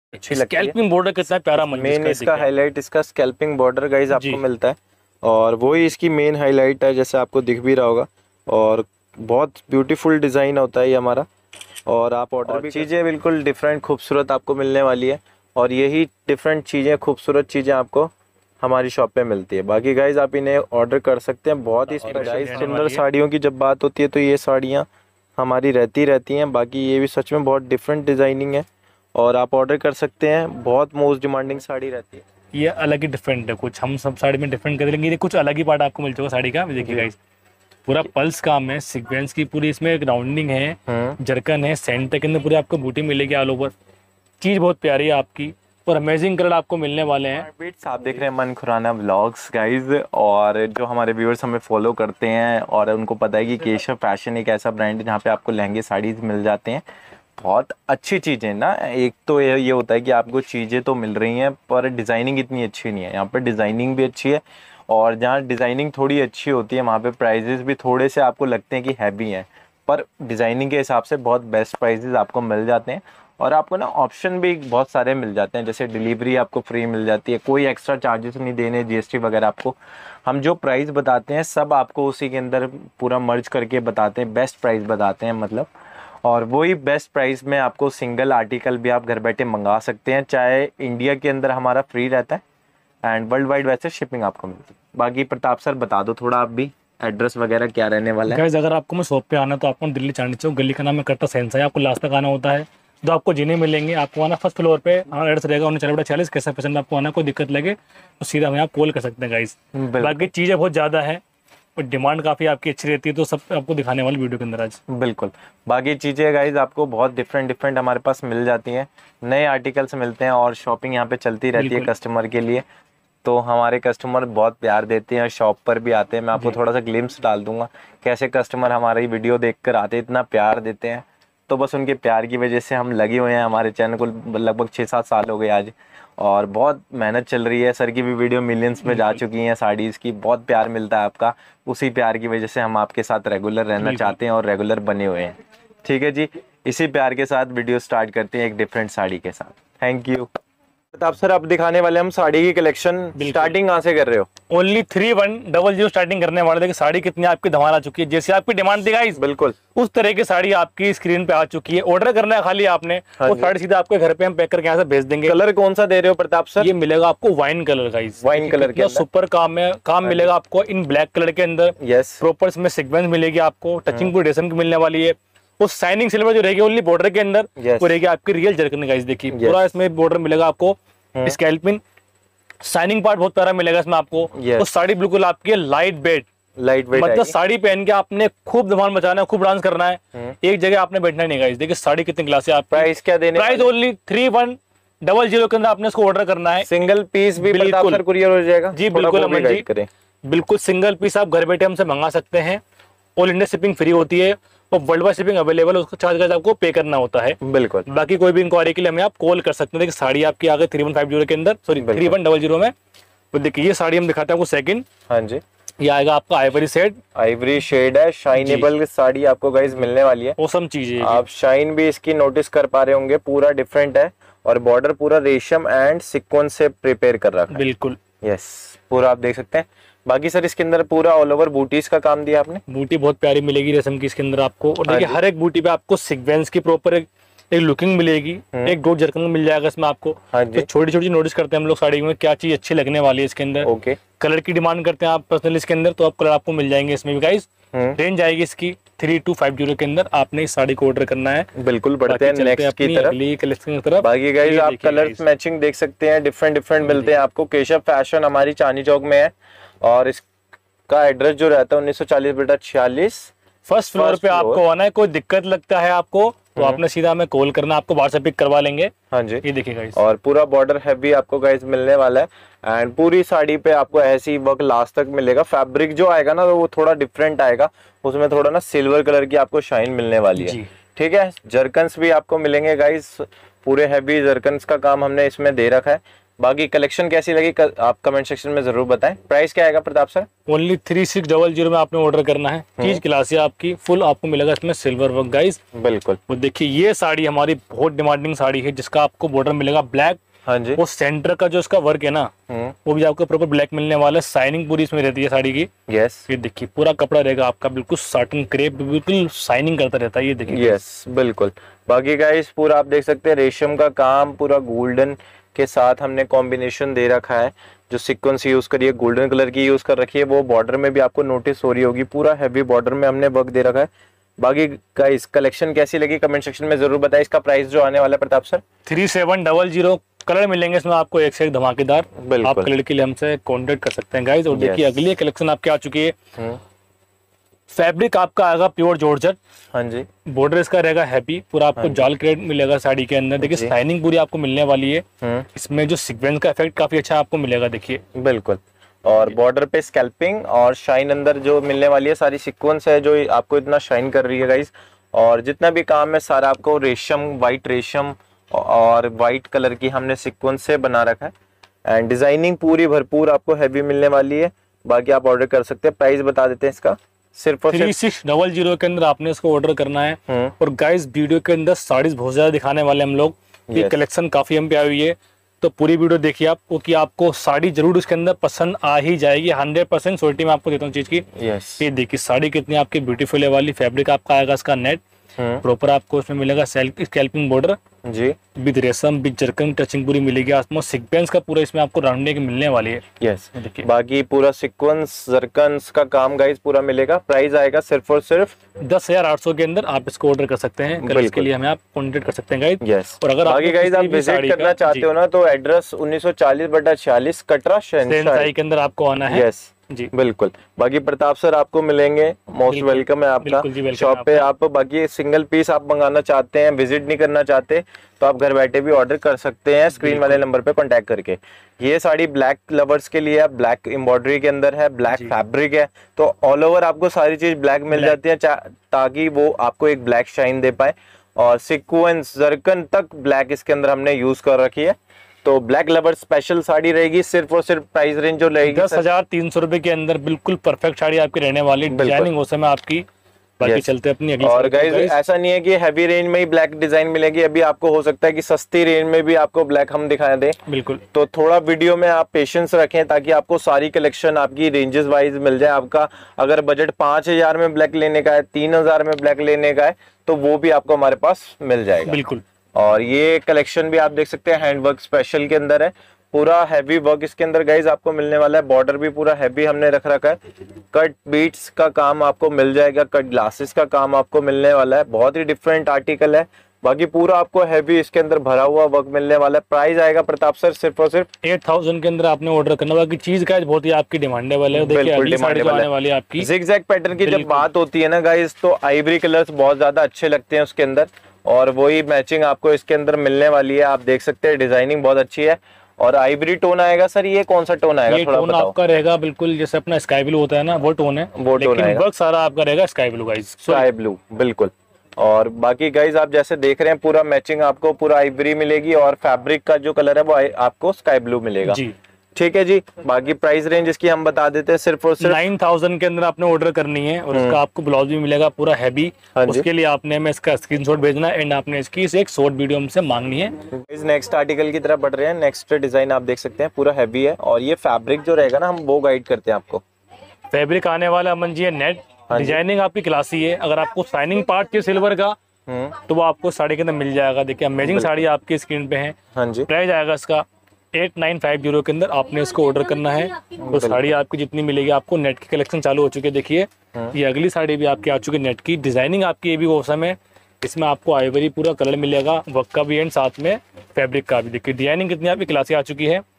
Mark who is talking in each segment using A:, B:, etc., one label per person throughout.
A: अच्छी लगती है।
B: स्कैल्पिंग बॉर्डर कितना प्यारा
A: मेन इसका हाईलाइट इसका स्कैल्पिंग बॉर्डर गाइज आपको मिलता है, और वही इसकी मेन हाईलाइट है, जैसे आपको दिख भी रहा होगा। और बहुत ब्यूटीफुल डिज़ाइन होता है ये हमारा। और आप ऑर्डर भी चीज़ें बिल्कुल डिफरेंट खूबसूरत आपको मिलने वाली है, और यही डिफरेंट चीज़ें खूबसूरत चीज़ें आपको हमारी शॉप पे मिलती है। बाकी गाइज आप इन्हें ऑर्डर कर सकते हैं। बहुत ही सुंदर साड़ियों की जब बात होती है तो ये साड़ियाँ हमारी रहती हैं। बाकी ये भी सच में बहुत डिफरेंट डिज़ाइनिंग है, और आप ऑर्डर कर सकते हैं। बहुत मोस्ट डिमांडिंग साड़ी रहती है।
B: ये अलग ही डिफरेंट है कुछ, हम सब साड़ी में डिफरेंट कर देंगे, ये कुछ अलग ही पार्ट आपको मिल जाएगा साड़ी का। देखिए गाइस, पूरा पल्स काम है, सीक्वेंस की पूरी इसमें एक राउंडिंग है, जरकन है, सेंटर के अंदर पूरी आपको बूटी मिलेगी ऑल ओवर। चीज बहुत प्यारी है आपकी, और अमेजिंग कलर आपको मिलने वाले हैं।
A: बीट्स आप देख रहे हैं मन खुराना व्लॉग्स गाइज, और जो हमारे व्यूअर्स हमें फॉलो करते हैं और उनको पता है कि केशव फैशन एक ऐसा ब्रांड है जहाँ पे आपको लहंगे साड़ीज मिल जाते हैं। बहुत अच्छी चीज़ें ना, एक तो ये होता है कि आपको चीज़ें तो मिल रही हैं पर डिज़ाइनिंग इतनी अच्छी नहीं है। यहाँ पर डिज़ाइनिंग भी अच्छी है, और जहाँ डिज़ाइनिंग थोड़ी अच्छी होती है वहाँ पे प्राइजेस भी थोड़े से आपको लगते हैं कि हैवी हैं, पर डिज़ाइनिंग के हिसाब से बहुत बेस्ट प्राइजेस आपको मिल जाते हैं। और आपको ना ऑप्शन भी बहुत सारे मिल जाते हैं, जैसे डिलीवरी आपको फ्री मिल जाती है, कोई एक्स्ट्रा चार्जेस नहीं देने, जीएसटी वगैरह आपको हम जो प्राइस बताते हैं सब आपको उसी के अंदर पूरा मर्ज करके बताते हैं, बेस्ट प्राइस बताते हैं मतलब। और वही बेस्ट प्राइस में आपको सिंगल आर्टिकल भी आप घर बैठे मंगा सकते हैं, चाहे इंडिया के अंदर हमारा फ्री रहता है एंड वर्ल्ड वाइड वैसे शिपिंग आपको मिलती है। बाकी प्रताप सर बता दो थोड़ा आप भी, एड्रेस वगैरह क्या रहने वाला है।
B: गाइस अगर आपको मैं शॉप पे आना तो आपको दिल्ली चांदनी चौक, गली का नाम है कट्टा सेंस है, आपको लास्ट तक आना होता है। तो आपको जीने मिलेंगे, आपको आना फर्स्ट फ्लोर पे, हमारा एड्रेस रहेगा 49/40। कैसा पसंद आपको आना, कोई दिक्कत लगे तो सीधा हमें आप कॉल कर सकते हैं गाइस। बाकी चीज़ें बहुत ज़्यादा है और डिमांड काफ़ी आपकी अच्छी रहती है, तो सब आपको दिखाने वाली वीडियो के अंदर आज।
A: बिल्कुल, बाकी चीज़ें गाइज आपको बहुत डिफरेंट हमारे पास मिल जाती हैं, नए आर्टिकल्स मिलते हैं, और शॉपिंग यहाँ पे चलती रहती है कस्टमर के लिए। तो हमारे कस्टमर बहुत प्यार देते हैं, शॉप पर भी आते हैं। मैं आपको थोड़ा सा ग्लिम्स डाल दूंगा कैसे कस्टमर हमारी वीडियो देखकर आते हैं, इतना प्यार देते हैं। तो बस उनके प्यार की वजह से हम लगे हुए हैं, हमारे चैनल को लगभग 6-7 साल हो गए आज, और बहुत मेहनत चल रही है। सर की भी वीडियो मिलियंस में जा चुकी हैं, साड़ीज़ की बहुत प्यार मिलता है आपका। उसी प्यार की वजह से हम आपके साथ रेगुलर रहना चाहते हैं और रेगुलर बने हुए हैं। ठीक है जी, इसी प्यार के साथ वीडियो स्टार्ट करते हैं एक डिफरेंट साड़ी के साथ। Thank you. प्रताप सर आप दिखाने वाले हम साड़ी की कलेक्शन, स्टार्टिंग कहाँ से कर रहे हो?
B: ओनली 3100 स्टार्टिंग करने वाले थे। साड़ी कितनी आपकी धमाल आ चुकी है, जैसे आपकी डिमांड थी गाइस
A: बिल्कुल
B: उस तरह की साड़ी आपकी स्क्रीन पे आ चुकी है। ऑर्डर करना है खाली आपने, वो साड़ी सीधा आपके घर पे हम पैक करके यहाँ से भेज देंगे।
A: कलर कौन सा दे रहे हो प्रताप सर?
B: ये मिलेगा आपको wine colour guys,
A: wine colour के
B: सुपर काम है, काम मिलेगा आपको इन ब्लैक कलर के अंदर।
A: यस,
B: प्रॉपर इसमें सीक्वेंस मिलेगी आपको, टचिंग पूरी रेशम की मिलने वाली है। वो शाइनिंग सिल्वर जो रहेगी ओनली बॉर्डर के अंदर, वो रहेगी आपकी रियल जरकन गाइस। देखिए पूरा इसमें बॉर्डर मिलेगा आपको, स्कैल्पिंग शाइनिंग पार्ट बहुत प्यारा मिलेगा इसमें आपको। वो साड़ी बिल्कुल आपकी लाइट वेट मतलब साड़ी पहन के आपने खूब धमाल मचाना है, खूब डांस करना है, एक जगह आपने बैठना नहीं गाइस। देखिए साड़ी कितनी क्लास है। आप
A: प्राइस क्या देने?
B: प्राइस ओनली 3100 के अंदर आपने इसको ऑर्डर करना है।
A: सिंगल पीस भी बिल्कुल कुरियर हो जाएगा
B: जी, बिल्कुल अमन जी, बिल्कुल सिंगल पीस आप घर बैठे हमसे मंगा सकते हैं। ऑल इंडिया शिपिंग फ्री होती है और वर्ल्ड वाइड शिपिंग अवेलेबल है, उसका चार्ज आपको पे करना होता है।
A: बिल्कुल,
B: बाकी कोई भी इंक्वायरी के लिए हमें आप कॉल कर सकते हैं। देखिए साड़ी आपकी आ गई 3150 के अंदर, सॉरी 3100 में। तो देखिए ये साड़ी हम दिखाते हैं आपको सेकंड।
A: हाँ जी,
B: ये आएगा आपका आइवरी
A: शेड है, शाइनेबल साड़ी आपको गाइस मिलने वाली है।
B: ऑसम चीज है,
A: आप शाइन भी इसकी नोटिस कर पा रहे होंगे, पूरा डिफरेंट है, और बॉर्डर पूरा रेशम एंड सीक्वेंस से प्रिपेयर कर रखा है।
B: बिल्कुल
A: यस, पूरा आप देख सकते हैं। बाकी सर इसके अंदर पूरा ऑल ओवर बूटीज का काम दिया आपने।
B: बूटी बहुत प्यारी मिलेगी रेशम की इसके अंदर आपको, और देखिए हर एक बूटी पे आपको सीक्वेंस की प्रॉपर एक लुकिंग मिलेगी, एक गोट जरकन मिल जाएगा इसमें आपको। तो छोटी छोटी नोटिस करते हैं हम लोग साड़ी में क्या चीज अच्छी लगने वाली है इसके अंदर।
A: ओके,
B: कलर की डिमांड करते हैं आप पर्सनली इसके अंदर, तो आप कलर आपको मिल जाएंगे इसमें भी गाइस। रेंज आएगी इसकी 3250 के अंदर, आपने इस साड़ी को ऑर्डर करना है।
A: बिल्कुल, बढ़ते हैं नेक्स्ट की तरफ,
B: अगली कलेक्शन की तरफ।
A: बाकी गाइस आप कलर्स मैचिंग देख सकते हैं, डिफरेंट मिलते हैं आपको। केशव फैशन हमारी चांदनी चौक में है, और इसका एड्रेस जो रहता है 1940/46
B: फर्स्ट फ्लोर पे आपको आना है। कोई दिक्कत लगता है आपको तो आपने सीधा हमें कॉल करना, आपको व्हाट्सएप पिक करवा लेंगे।
A: हाँ जी,
B: ये देखिए गाइस,
A: और पूरा बॉर्डर हैवी आपको गाइस मिलने वाला है, एंड पूरी साड़ी पे आपको ऐसी वर्क लास्ट तक मिलेगा। फैब्रिक जो आएगा ना वो थोड़ा डिफरेंट आएगा, उसमें थोड़ा ना सिल्वर कलर की आपको शाइन मिलने वाली है। ठीक है, जरकन्स भी आपको मिलेंगे गाइस, पूरे हैवी जरकन्स का काम हमने इसमें दे रखा है। बाकी कलेक्शन कैसी लगी आप कमेंट सेक्शन में जरूर बताएं। प्राइस क्या आएगा प्रताप सर?
B: ओनली 3600 में आपने ऑर्डर करना है। चीज क्लास है आपकी, फुल आपको मिलेगा इसमें सिल्वर वर्क गाइस।
A: बिल्कुल।
B: वो देखिए ये साड़ी हमारी बहुत डिमांडिंग साड़ी है, जिसका आपको बॉर्डर मिलेगा ब्लैक।
A: हाँ जी।
B: वो सेंटर का जो इसका वर्क है ना, वो भी आपको प्रॉपर ब्लैक मिलने वाला है। शाइनिंग पूरी इसमें रहती है साड़ी की।
A: यस।
B: ये देखिए पूरा कपड़ा रहेगा आपका बिल्कुल साटन क्रेप, बिल्कुल शाइनिंग करता रहता है। ये देखिए।
A: यस बिल्कुल। बाकी गाइस पूरा आप देख सकते हैं रेशम का काम, पूरा गोल्डन के साथ हमने कॉम्बिनेशन दे रखा है। जो सीक्वेंस यूज करिए गोल्डन कलर की यूज कर रखी है, वो बॉर्डर में भी आपको नोटिस हो रही होगी। पूरा हैवी बॉर्डर में हमने वर्क दे रखा है। बाकी गाइस कलेक्शन कैसी लगी कमेंट सेक्शन में जरूर बताएं। इसका प्राइस जो आने वाला है प्रताप सर?
B: 3700। कलर मिलेंगे इसमें आपको एक से एक धमाकेदार। आप कलर के लिए हमसे कांटेक्ट कर सकते हैं गाइस। और देखिए अगली कलेक्शन आपकी आ चुकी है। फैब्रिक आपका आएगा प्योर जॉर्जेट।
A: हाँ जी।
B: बॉर्डर इसका रहेगा हैवी, पूरा आपको जाल क्रेप मिलेगा साड़ी के अंदर। देखिए शाइनिंग पूरी आपको मिलने वाली है। इसमें जो सीक्वेंस का इफेक्ट काफी अच्छा आपको मिलेगा। देखिए
A: बिल्कुल। और बॉर्डर पे स्कैल्पिंग और शाइन अंदर जो मिलने वाली है, सारी सीक्वेंस है जो आपको इतना शाइन कर रही है गाइस। और जितना भी काम है सारा आपको रेशम, व्हाइट रेशम और व्हाइट कलर की हमने सीक्वेंस से बना रखा है। एंड डिजाइनिंग पूरी भरपूर आपको हैवी मिलने वाली है। बाकी आप ऑर्डर कर सकते हैं। प्राइस बता देते हैं इसका, सिर्फ
B: 3600 के अंदर आपने इसको ऑर्डर करना है। और गाइस वीडियो के अंदर साड़ीज बहुत ज्यादा दिखाने वाले हम लोग। ये कलेक्शन काफी हम पे आई हुई है, तो पूरी वीडियो देखिए आप, क्योंकि आपको साड़ी जरूर इसके अंदर पसंद आ ही जाएगी। 100% श्योरिटी में आपको देता हूँ चीज की। ये देखिए साड़ी कितनी आपकी ब्यूटीफुल है वाली। फैब्रिक आपका आएगा इसका नेट, प्रॉपर आपको इसमें मिलेगा स्कैल्पिंग बॉर्डर जी, विद रेशम, विद जरकन टचिंग पूरी मिलेगी। आसपास सीक्वेंस का पूरा इसमें आपको राउंडिंग मिलने वाली है।
A: यस देखिए बाकी पूरा सीक्वेंस जरकन्स का काम गाइस पूरा मिलेगा। प्राइस आएगा सिर्फ और सिर्फ
B: 10,800 के अंदर आप इसको ऑर्डर कर सकते हैं। कल इसके लिए हमें आप कॉन्टेक्ट कर सकते हैं गाइस।
A: यस।
B: और अगर
A: बाकी गाइस आप विजिट करना चाहते हो ना, तो एड्रेस 1940/46 कटरा शहनशाही
B: के अंदर आपको आना है।
A: यस जी बिल्कुल। बाकी प्रताप सर आपको मिलेंगे, मोस्ट वेलकम है आपका शॉप पे। आप बाकी सिंगल पीस आप मंगाना चाहते हैं, विजिट नहीं करना चाहते, तो आप घर बैठे भी ऑर्डर कर सकते हैं स्क्रीन वाले नंबर पे कांटेक्ट करके। ये साड़ी ब्लैक लवर्स के लिए है, ब्लैक एम्ब्रॉयडरी के अंदर है, ब्लैक फैब्रिक है, तो ऑल ओवर आपको सारी चीज ब्लैक मिल जाती है, ताकि वो आपको एक ब्लैक शाइन दे पाए। और सीक्वेंस जरकन तक ब्लैक इसके अंदर हमने यूज कर रखी है। तो ब्लैक लवर स्पेशल साड़ी रहेगी। सिर्फ और सिर्फ प्राइस रेंज जो रहेगी
B: 10,300 रुपए के अंदर बिल्कुल परफेक्ट साड़ी आपकी रहने वाली। डिजाइनिंग उस समय आपकी बाकी चलते अपनी अगली।
A: और गाइस ऐसा नहीं है कि हैवी रेंज में ही ब्लैक डिजाइन मिलेगी। अभी आपको हो सकता है कि सस्ती रेंज में भी आपको ब्लैक हम दिखा दें।
B: बिल्कुल।
A: तो थोड़ा वीडियो में आप पेशेंस रखें, ताकि आपको सारी कलेक्शन आपकी रेंजेस वाइज मिल जाए। आपका अगर बजट 5,000 में ब्लैक लेने का है, 3,000 में ब्लैक लेने का है, तो वो भी आपको हमारे पास मिल जाएगा।
B: बिल्कुल।
A: और ये कलेक्शन भी आप देख सकते हैं हैंडवर्क स्पेशल के अंदर है। पूरा हैवी वर्क इसके अंदर गाइज आपको मिलने वाला है। बॉर्डर भी पूरा हैवी हमने रख रखा है। कट बीट्स का काम आपको मिल जाएगा, कट ग्लासेस का काम आपको मिलने वाला है। बहुत ही डिफरेंट आर्टिकल है। बाकी पूरा आपको हैवी इसके अंदर भरा हुआ वर्क मिलने वाला है। प्राइस आएगा प्रताप सर सिर्फ और सिर्फ
B: 8,000 के अंदर आपने ऑर्डर करना। बाकी चीज गाइस बहुत ही आपकी डिमांडेबल है। देखिए अगली साड़ी जो आने वाली है आपकी
A: जिगजैग पैटर्न की जब बात होती है ना गाइस, तो आइवरी कलर्स बहुत ज्यादा अच्छे लगते हैं उसके अंदर, और वही मैचिंग आपको इसके अंदर मिलने वाली है। आप देख सकते हैं डिजाइनिंग बहुत अच्छी है। और आइवरी टोन आएगा सर, ये कौन सा टोन आएगा?
B: ये थोड़ा टोन आपका रहेगा बिल्कुल जैसे अपना स्काई ब्लू होता है ना, वो टोन है।
A: वो टोन आएगा।
B: वर्क सारा आपका रहेगा sky blue guys,
A: sky blue बिल्कुल। और बाकी गाइज आप जैसे देख रहे हैं पूरा मैचिंग आपको पूरा आइवरी मिलेगी, और फैब्रिक का जो कलर है वो आपको स्काई ब्लू मिलेगा जी। ठीक है जी। बाकी प्राइस रेंज इसकी हम बता देते हैं, सिर्फ और सिर्फ
B: 9,000 के अंदर आपने ऑर्डर करनी है। और इसका आपको ब्लाउज भी मिलेगा पूरा हैवी। उसके लिए आपने हमें इसका स्क्रीनशॉट भेजना है, एंड आपने इसकी एक शॉर्ट वीडियो हमसे मांगनी है।
A: इस नेक्स्ट आर्टिकल की तरफ बढ़ रहे हैं। नेक्स्ट डिजाइन आप देख सकते हैं पूरा हैवी है, और ये फैब्रिक जो रहेगा ना, हम वो गाइड करते हैं आपको।
B: फैब्रिक आने वाला अमन जी है नेट। डिजाइनिंग आपकी क्लासी है। अगर आपको शाइनिंग पार्ट चाहिए सिल्वर का, तो वो आपको साड़ी के अंदर मिल जाएगा। देखिए अमेजिंग साड़ी आपकी स्क्रीन पे है। प्राइस आएगा इसका 8,950 के अंदर आपने इसको ऑर्डर करना है। तो साड़ी आपकी जितनी मिलेगी, आपको नेट की कलेक्शन चालू हो चुकी है। देखिए ये अगली साड़ी भी आपकी आ चुकी है नेट की। डिजाइनिंग आपकी ये भी औसम है। इसमें आपको आइवरी पूरा कलर मिलेगा, वर्क का भी एंड साथ में फैब्रिक का भी। देखिए डिजाइनिंग कितनी आपकी क्लासी आ चुकी है,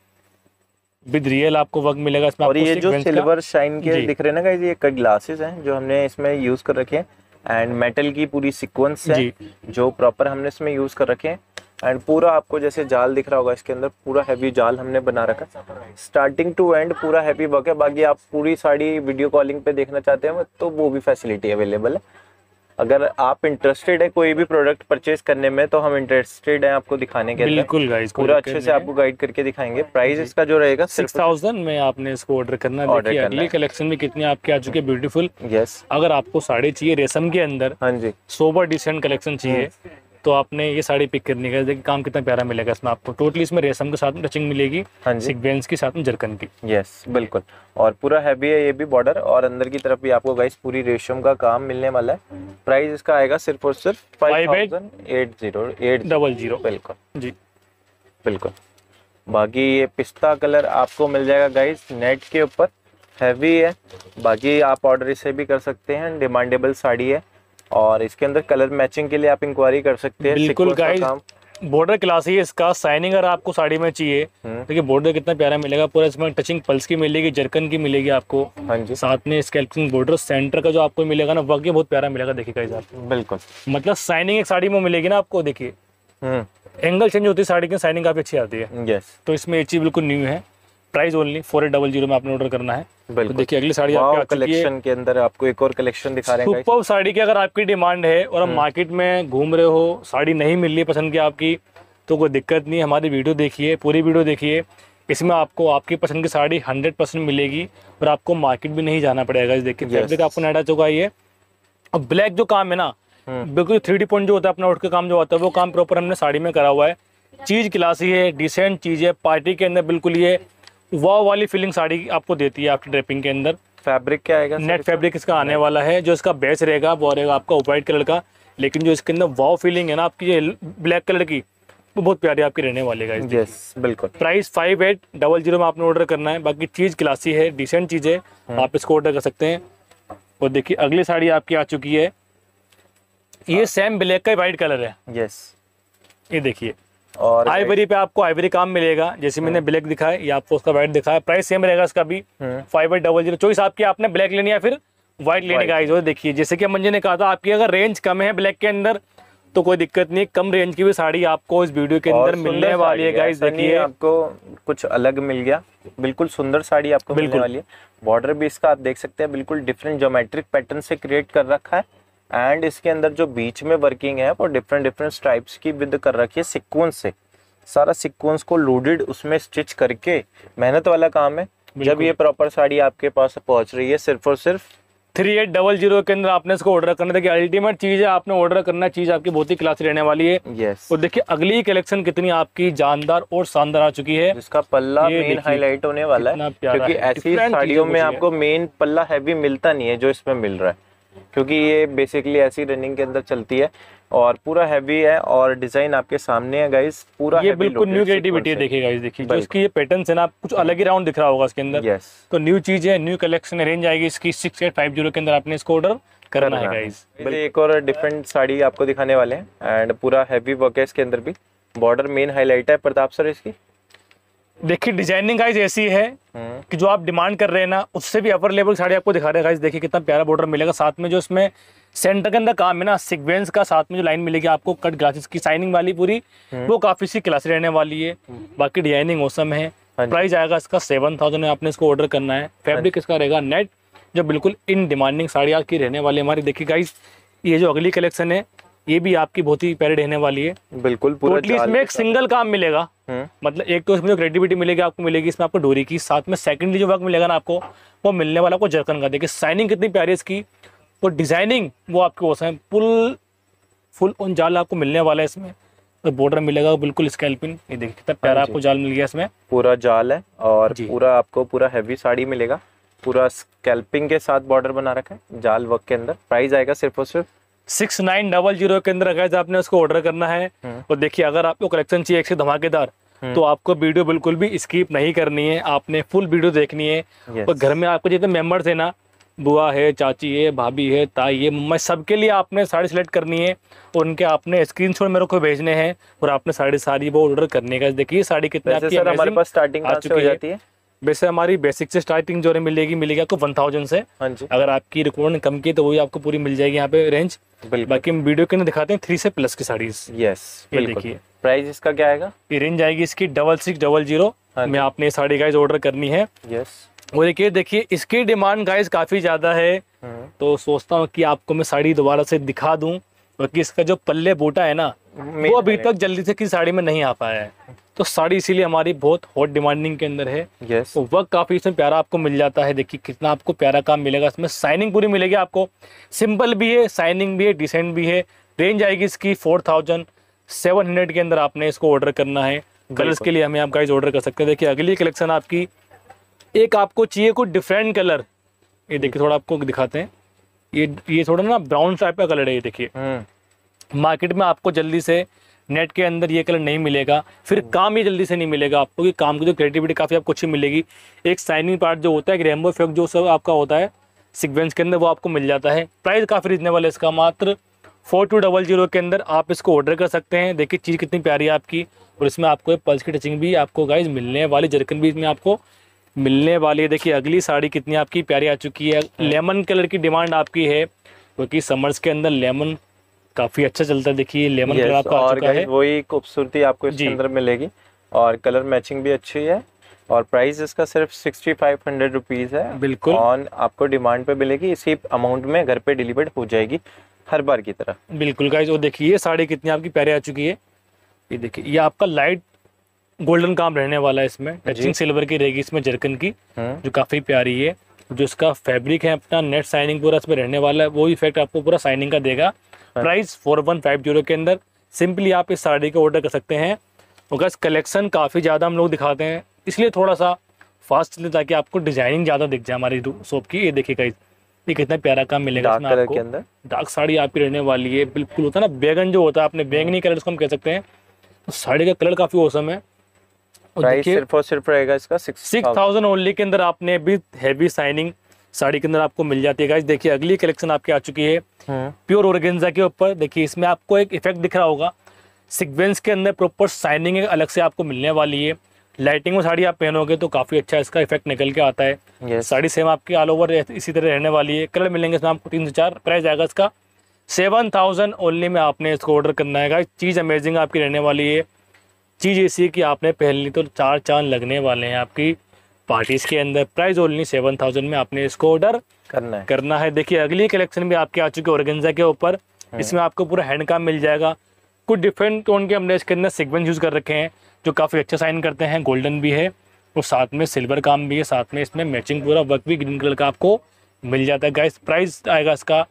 B: विद रियल आपको वर्क मिलेगा इसमें।
A: और ये जो सिल्वर शाइन के दिख रहे हैं ना गाइस, ये कट ग्लासेस हैं जो हमने इसमें यूज कर रखे हैं। एंड मेटल की पूरी सीक्वेंस है जो प्रॉपर हमने इसमें यूज कर रखे हैं। एंड पूरा आपको जैसे जाल दिख रहा होगा इसके अंदर, पूरा हैवी जाल हमने बना रखा है। स्टार्टिंग टू एंड पूरा हैवी वर्क है। बाकी आप पूरी साड़ी वीडियो कॉलिंग पे देखना चाहते हैं तो वो भी फैसिलिटी अवेलेबल है। अगर आप इंटरेस्टेड है कोई भी प्रोडक्ट परचेज करने में तो हम इंटरेस्टेड हैं आपको दिखाने के अंदर।
B: बिल्कुल गाइस,
A: पूरा अच्छे से आपको गाइड करके दिखाएंगे। प्राइस इसका जो रहेगा
B: 6000 में आपने इसको ऑर्डर करना है। देखिए अगली कलेक्शन में कितनी आपकी आ चुकी है ब्यूटीफुल।
A: यस,
B: अगर आपको साड़ी चाहिए रेशम के अंदर,
A: हाँ जी,
B: सोबर डिसेंट कलेक्शन चाहिए तो आपने ये साड़ी पिक करनी है। देखिए काम कितना प्यारा मिलेगा इसमें आपको। टोटली इसमें रेशम के साथ में टचिंग मिलेगी,
A: हाँ जी,
B: सीक्वेंस के साथ में जरकन की।
A: यस बिल्कुल, और पूरा हैवी है ये भी बॉर्डर, और अंदर की तरफ भी आपको गाइस पूरी रेशम का काम मिलने वाला है। प्राइस इसका आएगा सिर्फ और सिर्फ 5800। बिल्कुल
B: जी
A: बिल्कुल। बाकी ये पिस्ता कलर आपको मिल जाएगा गाइस नेट के ऊपर, हैवी है। बाकी आप ऑर्डर इसे भी कर सकते हैं, डिमांडेबल साड़ी है, और इसके अंदर कलर मैचिंग के लिए आप इंक्वायरी कर सकते हैं।
B: बिल्कुल गाइस, बॉर्डर क्लास ही है इसका। साइनिंग अगर आपको साड़ी में चाहिए, देखिए बॉर्डर कितना प्यारा मिलेगा। पूरा इसमें टचिंग पल्स की मिलेगी, जरकन की मिलेगी आपको,
A: हाँ जी,
B: साथ में स्कैल्पिंग बॉर्डर। सेंटर का जो आपको मिलेगा ना वर्क, ये बहुत प्यारा मिलेगा। देखिए गाइस आपको
A: बिल्कुल,
B: मतलब साइनिंग एक साड़ी में मिलेगी ना आपको। देखिए एंगल चेंज होती है साड़ी की, साइनिंग काफी अच्छी आती है।
A: यस,
B: तो इसमें ये चीज बिल्कुल न्यू है। प्राइस ओनली 4800 में आपने ऑर्डर करना है। तो देखिए अगली साड़ी आपकी आ चुकी है।
A: कलेक्शन के अंदर आपको एक और कलेक्शन दिखा रहे हैं।
B: सुपर साड़ी की अगर आपकी डिमांड है और आप मार्केट में घूम रहे हो, साड़ी नहीं मिल रही है पसंद की आपकी, तो कोई दिक्कत नहीं, हमारी वीडियो देखिए, पूरी वीडियो देखिए। इसमें आपको आपकी पसंद की साड़ी 100% मिलेगी और आपको मार्केट भी नहीं जाना पड़ेगा। देखिए फैब्रिक आपको नेट आ चुका है। और ब्लैक जो काम है ना, बिल्कुल 3D पॉइंट जो होता है अपना उठ के काम जो होता है, वो काम प्रॉपर हमने साड़ी में करा हुआ है। चीज क्लासी है, डिसेंट चीज है, पार्टी के अंदर बिल्कुल ये वाव वाली फीलिंग साड़ी आपको देती है आपकी ड्रेपिंग के अंदर।
A: फैब्रिक क्या आएगा?
B: नेट फैब्रिक इसका आने वाला है। जो इसका बेस रहेगा वो रहेगा आपका व्हाइट कलर का, लेकिन जो इसके अंदर वाव फीलिंग है ना आपकी ये ब्लैक कलर की, वो बहुत प्यारी आपकी रहने वाली है।
A: यस बिल्कुल।
B: प्राइस 5800 में आपने ऑर्डर करना है। बाकी चीज क्लासी है, डिसेंट चीज है, आप इसको ऑर्डर कर सकते हैं। और देखिए अगली साड़ी आपकी आ चुकी है, ये सेम ब्लैक का व्हाइट कलर है।
A: यस,
B: ये देखिए,
A: और
B: आइवरी पे आपको आइवरी काम मिलेगा, जैसे मैंने ब्लैक दिखाया ये आपको उसका व्हाइट दिखाया। प्राइस सेम रहेगा इसका भी 5800। चॉइस आपकी, आपने ब्लैक लेनी है फिर व्हाइट लेने का। जो देखिए जैसे कि मंजे ने कहा था, आपकी अगर रेंज कम है ब्लैक के अंदर तो कोई दिक्कत नहीं, कम रेंज की भी साड़ी आपको इस वीडियो के अंदर मिलने वाली है गाइस। देखिए
A: आपको कुछ अलग मिल गया, बिल्कुल सुंदर साड़ी आपको मिलने वाली है। बॉर्डर भी इसका आप देख सकते हैं बिल्कुल डिफरेंट ज्योमेट्रिक पैटर्न से क्रिएट कर रखा है, एंड इसके अंदर जो बीच में वर्किंग है वो डिफरेंट स्ट्राइप्स की विद कर रखी है सीक्वेंस से। सारा सीक्वेंस को लोडेड उसमें स्टिच करके मेहनत वाला काम है। जब ये प्रॉपर साड़ी आपके पास पहुंच रही है सिर्फ और सिर्फ
B: 3800 के अंदर आपने इसको ऑर्डर करना था। कि अल्टीमेट चीज है, आपने ऑर्डर करना, चीज आपकी बहुत ही क्लासी रहने वाली है।
A: यस,
B: और देखिए अगली कलेक्शन कितनी आपकी जानदार और शानदार आ चुकी है,
A: जिसका पल्ला मेन हाईलाइट होने वाला है, क्योंकि ऐसी साड़ियों में आपको मेन पल्ला हैवी मिलता नहीं है जो इसमें मिल रहा है, क्योंकि ये बेसिकली ऐसी रनिंग के अंदर चलती है और पूरा हैवी है। और डिजाइन आपके सामने है गाइस, पूरा
B: ये बिल्कुल न्यू क्रिएटिविटी है। देखिए गाइस, देखिए जो इसकी ये पैटर्न्स है ना, कुछ अलग ही राउंड दिख रहा होगा इसके अंदर।
A: यस,
B: तो न्यू चीज है, न्यू कलेक्शन रेंज आएगी इसकी 6850 के अंदर आपने इसको ऑर्डर करना है गाइस।
A: एक और डिफरेंट साड़ी आपको दिखाने वाले हैं, एंड पूरा हैवी वर्क है इसके अंदर भी। बॉर्डर मेन हाईलाइट है प्रताप सर इसकी।
B: देखिए डिजाइनिंग गाइस ऐसी है कि जो आप डिमांड कर रहे हैं ना, उससे भी अपर लेवल साड़ी आपको दिखा रहे हैं गाइस। देखिए कितना प्यारा बॉर्डर मिलेगा, साथ में जो इसमें सेंटर के अंदर काम है ना सीक्वेंस का, साथ में जो लाइन मिलेगी आपको कट ग्लासेस की साइनिंग वाली पूरी, वो काफी सी क्लासी रहने वाली है। बाकी डिजाइनिंग औसम है। प्राइस आएगा इसका 7000 में आपने इसको ऑर्डर करना है। फैब्रिक इसका रहेगा नेट, जो बिल्कुल इन डिमांडिंग साड़ी आपकी रहने वाली है हमारी। देखिए गाइस ये जो अगली कलेक्शन है ये भी आपकी बहुत ही प्यारी रहने वाली है।
A: बिल्कुल
B: टोटली इसमें एक सिंगल काम मिलेगा, मतलब एक तो इसमें जो क्रिएटिविटी मिलेगी आपको मिलेगी इसमें आपको डोरी की, साथ में सेकंडली जो वर्क मिलेगा ना आपको वो मिलने वाला आपको जरकन का। देखिए साइनिंग कितनी प्यारी है इसकी, वो डिजाइनिंग वो आपकी वो है फुल ऑन जाल आपको मिलने वाला है इसमें। तो बॉर्डर मिलेगा बिल्कुल स्कैल्पिंग, ये देखिए कितना प्यारा आपको जाल मिल गया इसमें।
A: पूरा जाल है और पूरा आपको पूरा हैवी साड़ी मिलेगा, पूरा स्कैल्पिंग के साथ बॉर्डर बना रखा है जाल वर्क के अंदर। प्राइस आएगा सिर्फ और सिर्फ
B: 6900 के अंदर अगर आपने उसको ऑर्डर करना है। और देखिए अगर आपको कलेक्शन चाहिए एक से धमाकेदार, तो आपको वीडियो बिल्कुल भी स्किप नहीं करनी है, आपने फुल वीडियो देखनी है। और घर में आपको जितने मेंबर्स है ना, बुआ है, चाची है, भाभी है, ताई है, मम्मा, सबके लिए आपने साड़ी सेलेक्ट करनी है और उनके आपने स्क्रीनशॉट मेरे को भेजने हैं और आपने साड़ी वो ऑर्डर करने का। देखिए साड़ी कितनी आपकी
A: हमारे पास स्टार्टिंग आ चुकी है।
B: वैसे हमारी बेसिक से स्टार्टिंग जो मिलेगी आपको 1000 से। अगर आपकी रिक्वायरमेंट कम की तो वही आपको पूरी मिल जाएगी यहाँ पे रेंज। बाकी हम वीडियो के अंदर दिखाते हैं 3 से प्लस की साड़ीज।
A: यस,
B: ये देखिए
A: प्राइस इसका क्या आएगा?
B: ये रेंज आएगी इसकी 6600 में आपने साड़ी गाइज ऑर्डर करनी है।
A: यस,
B: और देखिए इसकी डिमांड गाइज काफी ज्यादा है तो सोचता हूँ कि आपको मैं साड़ी दोबारा से दिखा दूं, क्योंकि इसका जो पल्ले बूटा है ना वो अभी तक जल्दी से किसी साड़ी में नहीं आ पाया है। तो साड़ी इसीलिए हमारी बहुत हॉट डिमांडिंग के अंदर है। तो वर्क काफी इसमें प्यारा आपको मिल जाता है। देखिए कितना आपको प्यारा काम मिलेगा इसमें, शाइनिंग पूरी मिलेगी आपको, सिंपल भी है, शाइनिंग भी है, डिसेंट भी है। रेंज आएगी इसकी 4700 के अंदर आपने इसको ऑर्डर करना है। कलर्स के लिए हमें आप गाइस ऑर्डर कर सकते हैं। देखिए अगली कलेक्शन आपकी, एक आपको चाहिए कुछ डिफरेंट कलर, ये देखिए थोड़ा आपको दिखाते हैं, ये थोड़ा ना ब्राउन टाइप का कलर है। ये देखिए मार्केट में आपको जल्दी से नेट के अंदर ये कलर नहीं मिलेगा, फिर काम ये जल्दी से नहीं मिलेगा आपको, कि काम की जो क्रिएटिविटी काफ़ी आपको अच्छी मिलेगी। एक शाइनिंग पार्ट जो होता है, एक रेनबो इफेक्ट जो सब आपका होता है सीक्वेंस के अंदर, वो आपको मिल जाता है। प्राइस काफ़ी रीजनेबल है इसका, मात्र 4200 के अंदर आप इसको ऑर्डर कर सकते हैं। देखिए चीज़ कितनी प्यारी है आपकी, और इसमें आपको पल्स की टचिंग भी आपको गाइज मिलने वाली, जरकन भी इसमें आपको मिलने वाली है। देखिए अगली साड़ी कितनी आपकी प्यारी आ चुकी है। लेमन कलर की डिमांड आपकी है, क्योंकि समर्स के अंदर लेमन काफी अच्छा चलता है। देखिए लेमन कलर आपका आ चुका है,
A: वही खूबसूरती आपको इसके अंदर मिलेगी, और कलर मैचिंग भी अच्छी है। और प्राइस इसका सिर्फ 6500 रुपीज है।
B: बिल्कुल
A: ऑन आपको डिमांड पे मिलेगी, इसी अमाउंट में घर पे डिलीवर्ड हो जाएगी हर बार की तरह।
B: बिल्कुल गाइस, और देखिए ये साड़ी कितनी आपकी प्यारी आ चुकी है। ये देखिए ये आपका लाइट गोल्डन काम रहने वाला है, इसमें टचिंग सिल्वर की रहेगी इसमें जरकन की, जो काफी प्यारी है। जो इसका फैब्रिक है अपना नेट शाइनिंग पूरा इसमें रहने वाला है, वो इफेक्ट आपको पूरा शाइनिंग का देगा। प्राइस 4150 के अंदर सिंपली आप इस साड़ी को ऑर्डर कर सकते हैं। और गाइस कलेक्शन काफ़ी ज़्यादा हम लोग दिखाते हैं, इसलिए थोड़ा सा फास्ट चले ताकि आपको डिजाइनिंग ज़्यादा दिख जाए हमारी शॉप की। ये देखिए गाइस ये कितना प्यारा काम मिलेगा इसमें आपको। डार्क साड़ी आपकी रहने वाली है, बिल्कुल होता है ना बैगन जो होता है, आपने बैंगनी कलर उसको हम कह सकते हैं। तो साड़ी का कलर काफ़ी औसम है।
A: प्राइस सिर्फ और सिर्फ रहेगा इसका
B: 6000 ओनली के अंदर आपने भी हैवी शाइनिंग साड़ी के अंदर आपको मिल जाती है। गाइस देखिए अगली कलेक्शन आपकी आ चुकी है प्योर ऑर्गेन्जा के ऊपर। देखिए इसमें आपको एक इफेक्ट दिख रहा होगा, सीक्वेंस के अंदर प्रॉपर शाइनिंग अलग से आपको मिलने वाली है। लाइटिंग में साड़ी आप पहनोगे तो काफी अच्छा इसका इफेक्ट निकल के आता है। साड़ी सेम आपकी ऑल ओवर इसी तरह रहने वाली है। कलर मिलेंगे इसमें आपको 3 से 4। प्राइस आएगा इसका 7000 ओनली में आपने इसको ऑर्डर करना है। गाइस चीज अमेजिंग आपकी रहने वाली है। चीज ऐसी कि आपने पहन ली तो 4 चांद लगने वाले हैं आपकी पार्टीज के अंदर। प्राइस ओनली 7000 में आपने इसको ऑर्डर करना है। देखिए अगली कलेक्शन भी आपकी आ चुकी है ऑर्गेन्जा के ऊपर। इसमें आपको पूरा हैंड काम मिल जाएगा। कुछ डिफरेंट टोन के हमने इसके अंदर सीक्वेंस यूज कर रखे हैं जो काफी अच्छा साइन करते हैं। गोल्डन भी है और साथ में सिल्वर काम भी है, साथ में इसमें मैचिंग पूरा वर्क भी ग्रीन कलर का आपको मिल जाता है। गाइस प्राइस आएगा इसका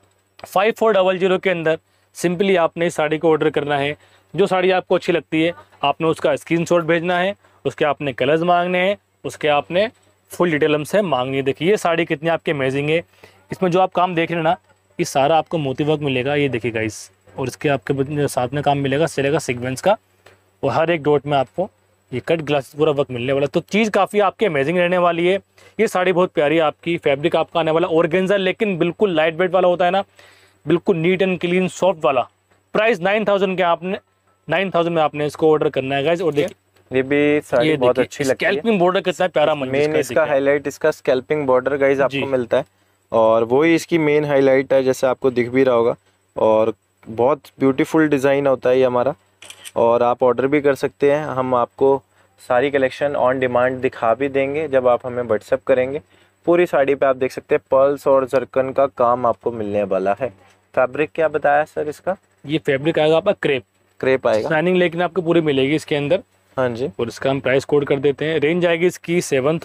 B: 5400 के अंदर। सिंपली आपने इस साड़ी को ऑर्डर करना है। जो साड़ी आपको अच्छी लगती है आपने उसका स्क्रीनशॉट भेजना है, उसके आपने कलर्स मांगने हैं, उसके आपने फुल डिटेल हमसे मांगनी है। देखिए ये साड़ी कितनी आपकी अमेजिंग है। इसमें जो आप काम देख रहे हैं ना, ये सारा आपको मोती वर्क मिलेगा। ये देखिए गाइस, और इसके आपके साथ में काम मिलेगा चलेगा सीक्वेंस का, और हर एक डॉट में आपको ये कट ग्लास पूरा वर्क मिलने वाला। तो चीज़ काफ़ी आपकी अमेजिंग रहने वाली है। ये साड़ी बहुत प्यारी है आपकी। फैब्रिक आपका आने वाला ऑर्गेन्जा, लेकिन बिल्कुल लाइट वेट वाला होता है ना, बिल्कुल नीट एंड क्लीन सॉफ्ट वाला। प्राइस 9000 के आपने 9000 में आपने इसको ऑर्डर करना है गाइस। और देखिए
A: ये भी साड़ी बहुत अच्छी लगती है।
B: स्कैल्पिंग बॉर्डर कितना प्यारा
A: मेन इसका हाईलाइट इसका स्कैल्पिंग बॉर्डर गाइस आपको मिलता है, और वही इसकी मेन हाईलाइट है, जैसे आपको दिख भी रहा होगा। और बहुत ब्यूटीफुल डिज़ाइन होता है ये हमारा, और आप ऑर्डर भी कर सकते हैं। हम आपको सारी कलेक्शन ऑन डिमांड दिखा भी देंगे जब आप हमें व्हाट्सएप करेंगे। पूरी साड़ी पे आप देख सकते हैं पर्ल्स और जरकन का काम आपको मिलने वाला है। फैब्रिक क्या बताया सर इसका?
B: ये फैब्रिक आएगा आपका क्रेप आएगा, शाइनिंग लेकिन आपको पूरी मिलेगी इसके अंदर।
A: हाँ जी।
B: और इसका हम प्राइस कोड कर देते हैं। रेंज आएगी इसकी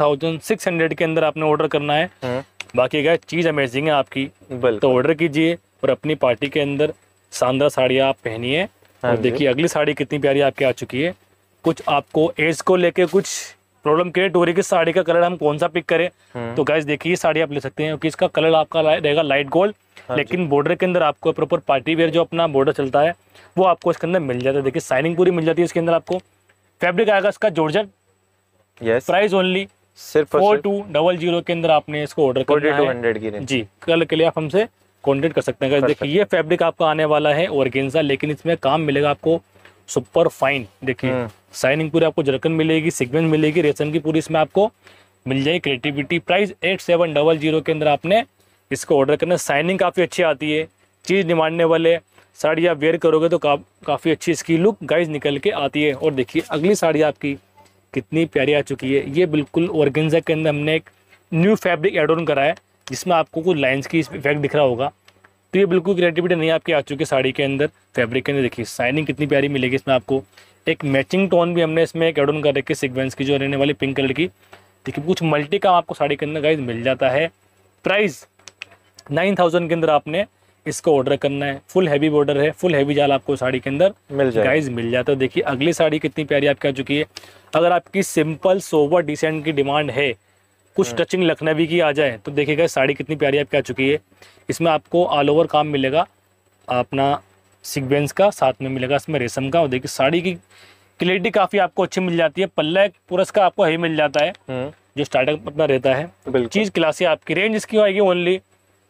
B: 7600 के अंदर आपने ऑर्डर करना है। बाकी गाइस चीज अमेजिंग है आपकी, तो ऑर्डर कीजिए और अपनी पार्टी के अंदर शानदार साड़ी आप पहनिए। और देखिए अगली साड़ी कितनी प्यारी आपकी आ चुकी है। कुछ आपको एज को लेके कुछ प्रॉब्लम क्रिएट हो रही है कि साड़ी का कलर हम कौन सा पिक करें, तो गाइस देखिए साड़ी आप ले सकते हैं, क्योंकि इसका कलर आपका रहेगा लाइट गोल्ड, लेकिन बॉर्डर के अंदर आपको प्रॉपर पार्टी वेयर जो अपना बॉर्डर चलता है वो आपको इसके अंदर मिल जाता है। देखिए शाइनिंग पूरी मिल जाती है इसके अंदर आपको। फैब्रिक आएगा इसका जॉर्जेट। प्राइस ओनली सिर्फ 4200 के अंदर आपने इसको ऑर्डर करना है। 4200 की जी। कल के लिए आप हमसे कॉन्टेक्ट कर सकते हैं। देखिए ये फैब्रिक आपका आने वाला है ऑर्गेन्जा, लेकिन इसमें काम मिलेगा आपको सुपर फाइन। देखिए शाइनिंग पूरी आपको जरकन मिलेगी, सीक्वेंस मिलेगी, रेशम की पूरी इसमें आपको मिल जाएगी क्रिएटिविटी। प्राइस 8700 के अंदर आपने इसको ऑर्डर करना। शाइनिंग काफ़ी अच्छी आती है। चीज़ डिमांडने वाले साड़ी आप वेयर करोगे तो काफ़ी अच्छी इसकी लुक गाइस निकल के आती है। और देखिए अगली साड़ी आपकी कितनी प्यारी आ चुकी है। ये बिल्कुल ऑर्गेन्जा के अंदर हमने एक न्यू फैब्रिक एड ऑन करा है। जिसमें आपको कुछ लाइंस की इफेक्ट दिख रहा होगा। तो ये बिल्कुल क्रिएटिविटी नहीं आपकी आ चुकी है साड़ी के अंदर। फैब्रिक के अंदर देखिए शाइनिंग कितनी प्यारी मिलेगी इसमें आपको। एक मैचिंग टोन भी हमने इसमें एक एड ऑन कर रखी है सीक्वेंस की जो रहने वाली पिंक कलर की। देखिए कुछ मल्टी काम आपको साड़ी के अंदर गाइज मिल जाता है। प्राइस 9000 के अंदर आपने इसको ऑर्डर करना है। फुल हैवी बॉर्डर है, फुल हैवी जाल आपको साड़ी के अंदर गाइज मिल जाता है। देखिए अगली साड़ी कितनी प्यारी आपकी आ चुकी है। अगर आपकी सिंपल सोवर डिसेंट की डिमांड है, कुछ टचिंग लखनवी की आ जाए, तो देखिएगा साड़ी कितनी प्यारी आपकी आ चुकी है। इसमें आपको ऑल ओवर काम मिलेगा अपना सीक्वेंस का, साथ में मिलेगा इसमें रेशम का। और देखिए साड़ी की क्लियरिटी काफ़ी आपको अच्छी मिल जाती है। पल्ला एक पूरस का आपको हेवी मिल जाता है जो स्टार्टअप अपना रहता है। चीज़ क्लासी आपकी। रेंज इसकी आएगी ओनली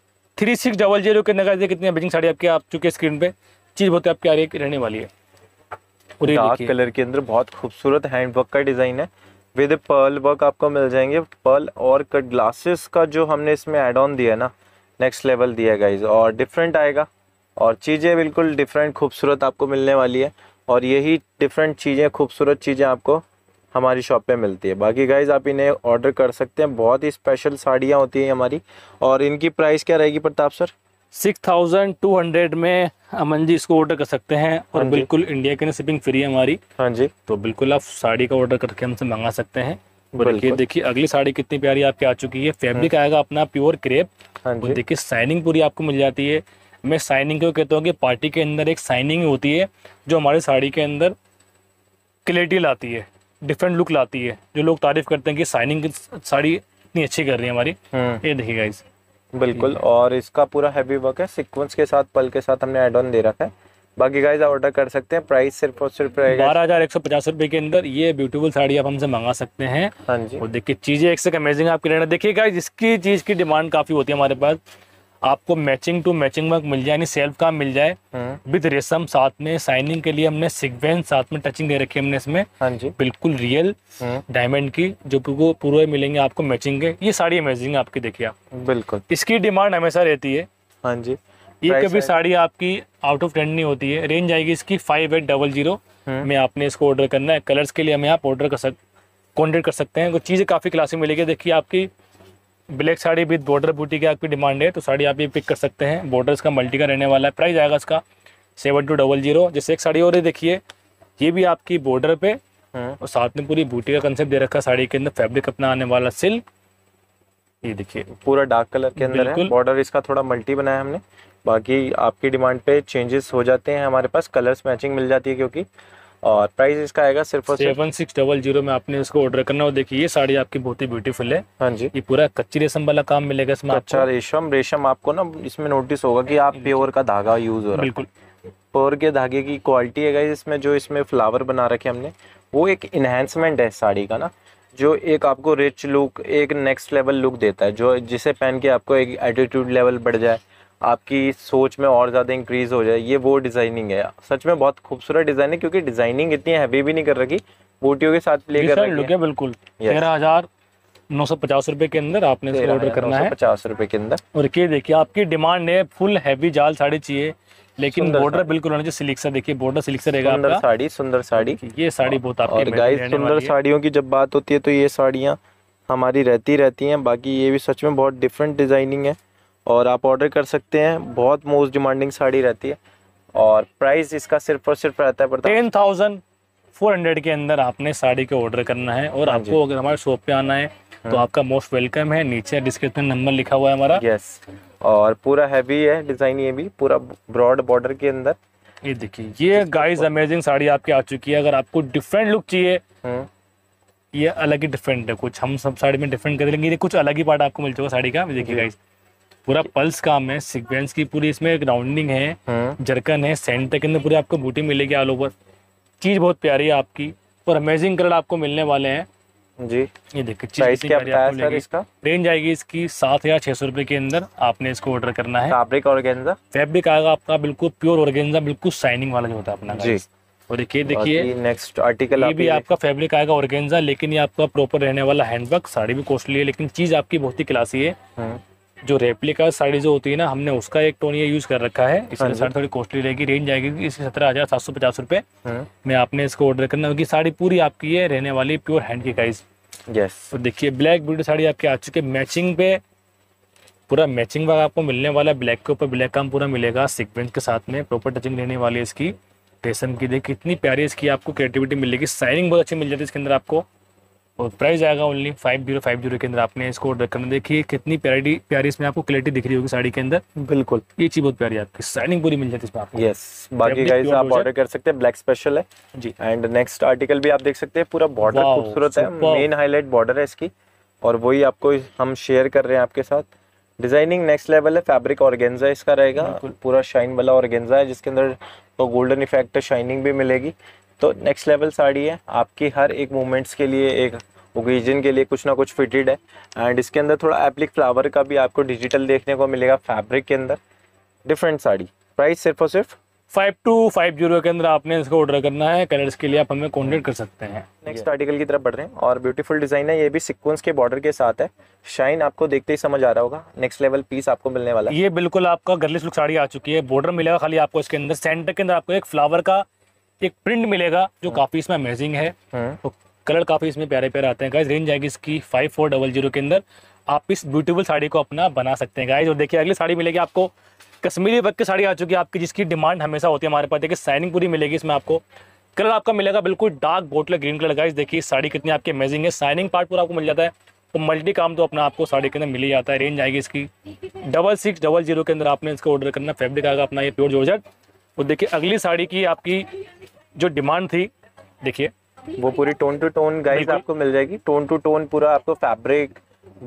B: 3600 के अंदर। कितनी अमेजिंग साड़ी आपकी आ चुकी है स्क्रीन पे। चीज़ बहुत आपकी आ रही रहने वाली है।
A: डार्क कलर के अंदर बहुत खूबसूरत हैंडवर्क का डिज़ाइन है विद पर्ल वर्क आपको मिल जाएंगे। पर्ल और कट ग्लासेस का जो हमने इसमें एड ऑन दिया है ना, नेक्स्ट लेवल दिया है गाइज, और डिफरेंट आएगा और चीज़ें बिल्कुल डिफरेंट खूबसूरत आपको मिलने वाली है। और यही डिफरेंट चीज़ें, खूबसूरत चीज़ें आपको हमारी शॉप पे मिलती है। बाकी गाइज आप इन्हें ऑर्डर कर सकते हैं। बहुत ही स्पेशल साड़ियाँ होती हैं हमारी। और इनकी प्राइस क्या रहेगी प्रताप सर?
B: 6200 में अमन जी इसको ऑर्डर कर सकते हैं। और बिल्कुल इंडिया के अंदर शिपिंग फ्री है हमारी।
A: हाँ जी,
B: तो बिल्कुल आप साड़ी का ऑर्डर करके हमसे मंगा सकते हैं। देखिए अगली साड़ी कितनी प्यारी आपकी आ चुकी है। फैब्रिक आएगा अपना प्योर क्रेप। और देखिए साइनिंग पूरी आपको मिल जाती है। मैं साइनिंग को कहता हूँ कि पार्टी के अंदर एक साइनिंग होती है जो हमारी साड़ी के अंदर क्लैरिटी लाती है, डिफरेंट लुक लाती है। जो लोग तारीफ करते हैं कि साइनिंग की साड़ी इतनी अच्छी कर रही है हमारी। ये देखिए गाइस
A: बिल्कुल। और इसका पूरा हैवी वर्क है, सीक्वेंस के साथ, पल के साथ हमने एड ऑन दे रखा है। बाकी गाइस ऑर्डर कर सकते हैं। प्राइस सिर्फ और सिर्फ रहेगा
B: 12,150 रुपये के अंदर ये ब्यूटीफुल साड़ी आप हमसे मंगा सकते हैं।
A: हाँ जी।
B: और देखिए चीज़ें एक से अमेजिंग आपकी रहना। देखिए गाइस इसकी चीज़ की डिमांड काफ़ी होती है हमारे पास। आपको मैचिंग टू मैचिंग वर्क मिल जाए, यानी सेल्फ काम मिल जाए विद रेशम, साथ में साइनिंग के लिए हमने सीक्वेंस, साथ में टचिंग दे रखी है हमने इसमें।
A: हाँ जी,
B: बिल्कुल रियल डायमंड की जो पूरे मिलेंगे आपको मैचिंग के। ये साड़ी अमेजिंग है आपकी। देखिए आप
A: बिल्कुल
B: इसकी डिमांड हमेशा रहती है।
A: हाँ जी,
B: ये कभी साड़ी आपकी आउट ऑफ ट्रेंड नहीं होती है। रेंज आएगी इसकी 5800 में आपने इसको ऑर्डर करना है। कलर्स के लिए हमें आप ऑर्डर कॉन्टेक्ट कर सकते हैं। कुछ चीज़ें काफ़ी क्लासिक मिलेगी। देखिए आपकी ब्लैक साड़ी विद बॉर्डर बूटी की आपकी डिमांड है तो साड़ी आप ये पिक कर सकते हैं। बॉर्डर्स का मल्टी का रहने वाला है। प्राइस आएगा इसका 7200। जैसे एक साड़ी और है, देखिए ये भी आपकी बॉर्डर पे और साथ में पूरी बूटी का कंसेप्ट दे रखा है साड़ी के अंदर। फैब्रिक अपना आने वाला सिल्क। ये देखिए
A: पूरा डार्क कलर के अंदर है। बॉर्डर इसका थोड़ा मल्टी बनाया हमने। बाकी आपकी डिमांड पे चेंजेस हो जाते हैं। हमारे पास कलर्स मैचिंग मिल जाती है क्योंकि। और प्राइस इसका आएगा सिर्फ
B: 7600 में आपने इसको ऑर्डर करना। और देखिए ये साड़ी आपकी बहुत ही ब्यूटीफुल है।
A: हाँ जी,
B: ये पूरा कच्ची रेशम वाला काम मिलेगा इसमें।
A: अच्छा रेशम आपको ना इसमें नोटिस होगा कि आप प्योर का धागा यूज हो रहा है।
B: बिल्कुल
A: प्योर के धागे की क्वालिटी है गाइस इसमें। जो इसमें फ्लावर बना रखे हमने वो एक इन्हेंसमेंट है साड़ी का ना, जो एक आपको रिच लुक, एक नेक्स्ट लेवल लुक देता है, जो जिसे पहन के आपको एक एटीट्यूड लेवल बढ़ जाए, आपकी सोच में और ज़्यादा इंक्रीज हो जाए। ये वो डिज़ाइनिंग है। सच में बहुत खूबसूरत डिज़ाइन है क्योंकि डिज़ाइनिंग इतनी हैवी भी नहीं कर रखी, बूटियों के साथ प्ले कर रखी है।
B: बिल्कुल 13,950 रुपये के अंदर आपने इसको ऑर्डर करना है।
A: 50 रुपये के अंदर।
B: और ये देखिए आपकी डिमांड है फुल हैवी जाल साड़ी चाहिए, लेकिन बॉर्डर बिल्कुल होना चाहिए सिल्क सा। देखिए बॉर्डर सिल्क से रहेगा आपका।
A: सुंदर साड़ी।
B: ये साड़ी बहुत आपकी।
A: और गाइस सुंदर साड़ियों की जब बात होती है तो ये साड़ियाँ हमारी रहती हैं। बाकी ये भी सच में बहुत डिफरेंट डिज़ाइनिंग है और आप ऑर्डर कर सकते हैं। बहुत मोस्ट डिमांडिंग साड़ी रहती है। और प्राइस इसका सिर्फ और सिर्फ रहता है
B: 10,400 के अंदर आपने साड़ी को ऑर्डर करना है। और आपको अगर हमारे शॉप पे आना है तो आपका मोस्ट वेलकम है। नीचे डिस्क्रिप्शन नंबर लिखा हुआ है हमारा।
A: यस। और पूरा हैवी है डिज़ाइन, ये भी पूरा ब्रॉड बॉर्डर के अंदर।
B: ये देखिए ये गाइस अमेजिंग साड़ी आपकी आ चुकी है। अगर आपको डिफरेंट लुक चाहिए, ये अलग ही डिफरेंट है। कुछ हम सब साड़ी में डिफरेंट कर देंगे, कुछ अलग ही पार्ट आपको मिल जाएगा साड़ी का। देखिए गाइस पूरा पल्स काम है, सीक्वेंस की पूरी इसमें एक राउंडिंग है, जरकन है, सेंटर के अंदर पूरी आपको बूटी मिलेगी ऑल ओवर। चीज़ बहुत प्यारी है आपकी और अमेजिंग कलर आपको मिलने वाले हैं
A: जी।
B: ये देखिए
A: प्राइस क्या बताया सर इसका?
B: रेंज आएगी इसकी 7,600 रुपये के अंदर आपने इसको ऑर्डर करना है।
A: फैब्रिक ऑर्गेन्जा,
B: फैब्रिक आएगा आपका बिल्कुल प्योर ऑर्गेन्जा, बिल्कुल शाइनिंग वाला जो होता है अपना जी। और देखिए
A: नेक्स्ट आर्टिकल
B: ये भी आपका फैब्रिक आएगा ऑर्गेन्जा, लेकिन ये आपका प्रॉपर रहने वाला हैंडवर्क। साड़ी भी कॉस्टली है लेकिन चीज़ आपकी बहुत ही क्लासी है। जो रेप्लिका साड़ी जो होती है ना, हमने उसका एक टोन ये यूज कर रखा है, इसलिए साड़ी थोड़ी कॉस्टली रहेगी। रेंज आएगी इसकी 17,750 रुपये में आपने इसको ऑर्डर करना होगी। साड़ी पूरी आपकी है रहने वाली प्योर हैंड की गाइस।
A: यस।
B: तो देखिए ब्लैक ब्यूटी साड़ी आपकी आ चुकी है। मैचिंग पे पूरा मैचिंग वर्क आपको मिलने वाला है, ब्लैक के ऊपर ब्लैक काम पूरा मिलेगा सीक्वेंस के साथ में, प्रॉपर टचिंग रहने वाली है इसकी। रेशम की देखिए कितनी प्यारी इसकी आपको क्रिएटिविटी मिलेगी, शाइनिंग बहुत अच्छी मिल जाती है इसके अंदर आपको। और प्राइस आएगा ओनली 5050 के अंदर आपने इसको ऑर्डर करना। देखिए कितनी प्यारी इसमें आपको क्लैरिटी दिख रही होगी साड़ी के अंदर।
A: बिल्कुल,
B: ये चीज बहुत प्यारी है आपकी, शाइनिंग पूरी मिल जाती है इसमें आपको।
A: यस, बाकी गाइस आप ऑर्डर कर सकते हैं, ब्लैक स्पेशल है
B: जी।
A: एंड नेक्स्ट आर्टिकल भी आप देख सकते हैं, पूरा बॉर्डर खूबसूरत है, मेन हाईलाइट बॉर्डर है इसकी, और वही आपको हम शेयर कर रहे हैं आपके साथ। डिजाइनिंग नेक्स्ट लेवल है, फैब्रिक ऑर्गेन्जा इसका रहेगा, पूरा शाइन वाला ऑर्गेन्जा है जिसके अंदर तो गोल्डन इफेक्ट शाइनिंग भी मिलेगी। तो नेक्स्ट लेवल साड़ी है आपकी, हर एक मूवमेंट्स के लिए, एक ओकेजन के लिए कुछ ना कुछ फिटेड है। एंड इसके अंदर थोड़ा एप्लिक फ्लावर का भी आपको डिजिटल देखने को मिलेगा फैब्रिक के अंदर। डिफरेंट साड़ी, प्राइस सिर्फ और सिर्फ
B: 5250 के अंदर आपने इसको ऑर्डर करना है। कलर्स के लिए आप हमें कॉन्टेक्ट कर सकते हैं।
A: नेक्स्ट आर्टिकल की तरफ बढ़ रहे हैं, और ब्यूटीफुल डिजाइन है, ये भी सीक्वेंस के बॉर्डर के साथ है। शाइन आपको देखते ही समझ आ रहा होगा, नेक्स्ट लेवल पीस आपको मिलने वाला है।
B: ये बिल्कुल आपका गर्लिश लुक साड़ी आ चुकी है, बॉर्डर मिलेगा खाली आपको इसके अंदर, सेंटर के अंदर आपको एक फ्लावर का एक प्रिंट मिलेगा जो काफी इसमें अमेजिंग है। तो कलर काफी इसमें प्यारे प्यारे आते हैं गाइस। रेंज आएगी इसकी 5400 के अंदर, आप इस ब्यूटीफुल साड़ी को अपना बना सकते हैं गाइस। और देखिए अगली साड़ी मिलेगी आपको कश्मीरी वर्क की साड़ी आ चुकी है आपकी, जिसकी डिमांड हमेशा होती है हमारे पास। देखिए शाइनिंग पूरी मिलेगी इसमें आपको, कलर आपका मिलेगा बिल्कुल dark bottle green colour. Guys देखिए साड़ी कितनी आपकी अमेजिंग है, शाइनिंग पार्ट पूरा आपको मिल जाता है, तो मल्टी काम तो अपना आपको साड़ी के अंदर मिल ही जाता है। रेंज आएगी इसकी 6600 के अंदर आपने इसको ऑर्डर करना। फैब्रिक आएगा अपना ये प्योर जॉर्जेट। और देखिए अगली साड़ी की आपकी जो डिमांड थी, देखिए
A: वो पूरी टोन टू टोन गाइस आपको मिल जाएगी, टोन टू टोन पूरा आपको फैब्रिक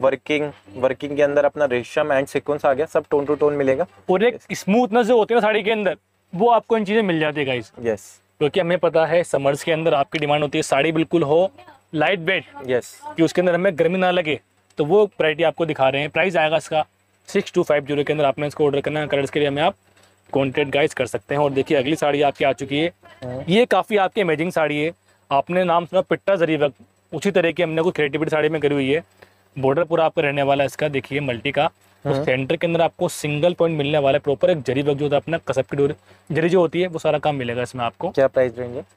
A: वर्किंग के अंदर अपना रेशम एंड सीक्वेंस आ गया, सब टोन टू टोन मिलेगा।
B: और एक स्मूथनेस जो होती है ना साड़ी के अंदर, वो आपको इन चीजें मिल जाती है गाइस।
A: यस,
B: क्योंकि हमें पता है समर्स के अंदर आपकी डिमांड होती है साड़ी बिल्कुल हो लाइट वेट,
A: यस,
B: कि उसके अंदर हमें गर्मी ना लगे, तो वो वैरायटी आपको दिखा रहे हैं। प्राइस आएगा इसका 6250 के अंदर आपने इसको ऑर्डर करना है। कलर्स के लिए हमें आप कॉन्टेक्ट गाइस कर सकते हैं। और देखिए अगली साड़ी आपकी आ चुकी है, ये काफी आपकी अमेजिंग साड़ी है। आपने नाम सुना पिट्टा जरी वर्क, उसी तरह की हमने कोई क्रिएटिविटी साड़ी में करी हुई है। बॉर्डर पूरा आपका रहने वाला है इसका, देखिए मल्टी का। उस सेंटर के अंदर आपको सिंगल पॉइंट मिलने वाला है, प्रॉपर एक जरी वर्क जो होता है अपना कसब की डोरी जरी जो होती है, वो सारा काम मिलेगा इसमें आपको।
A: क्या प्राइस रेंज है?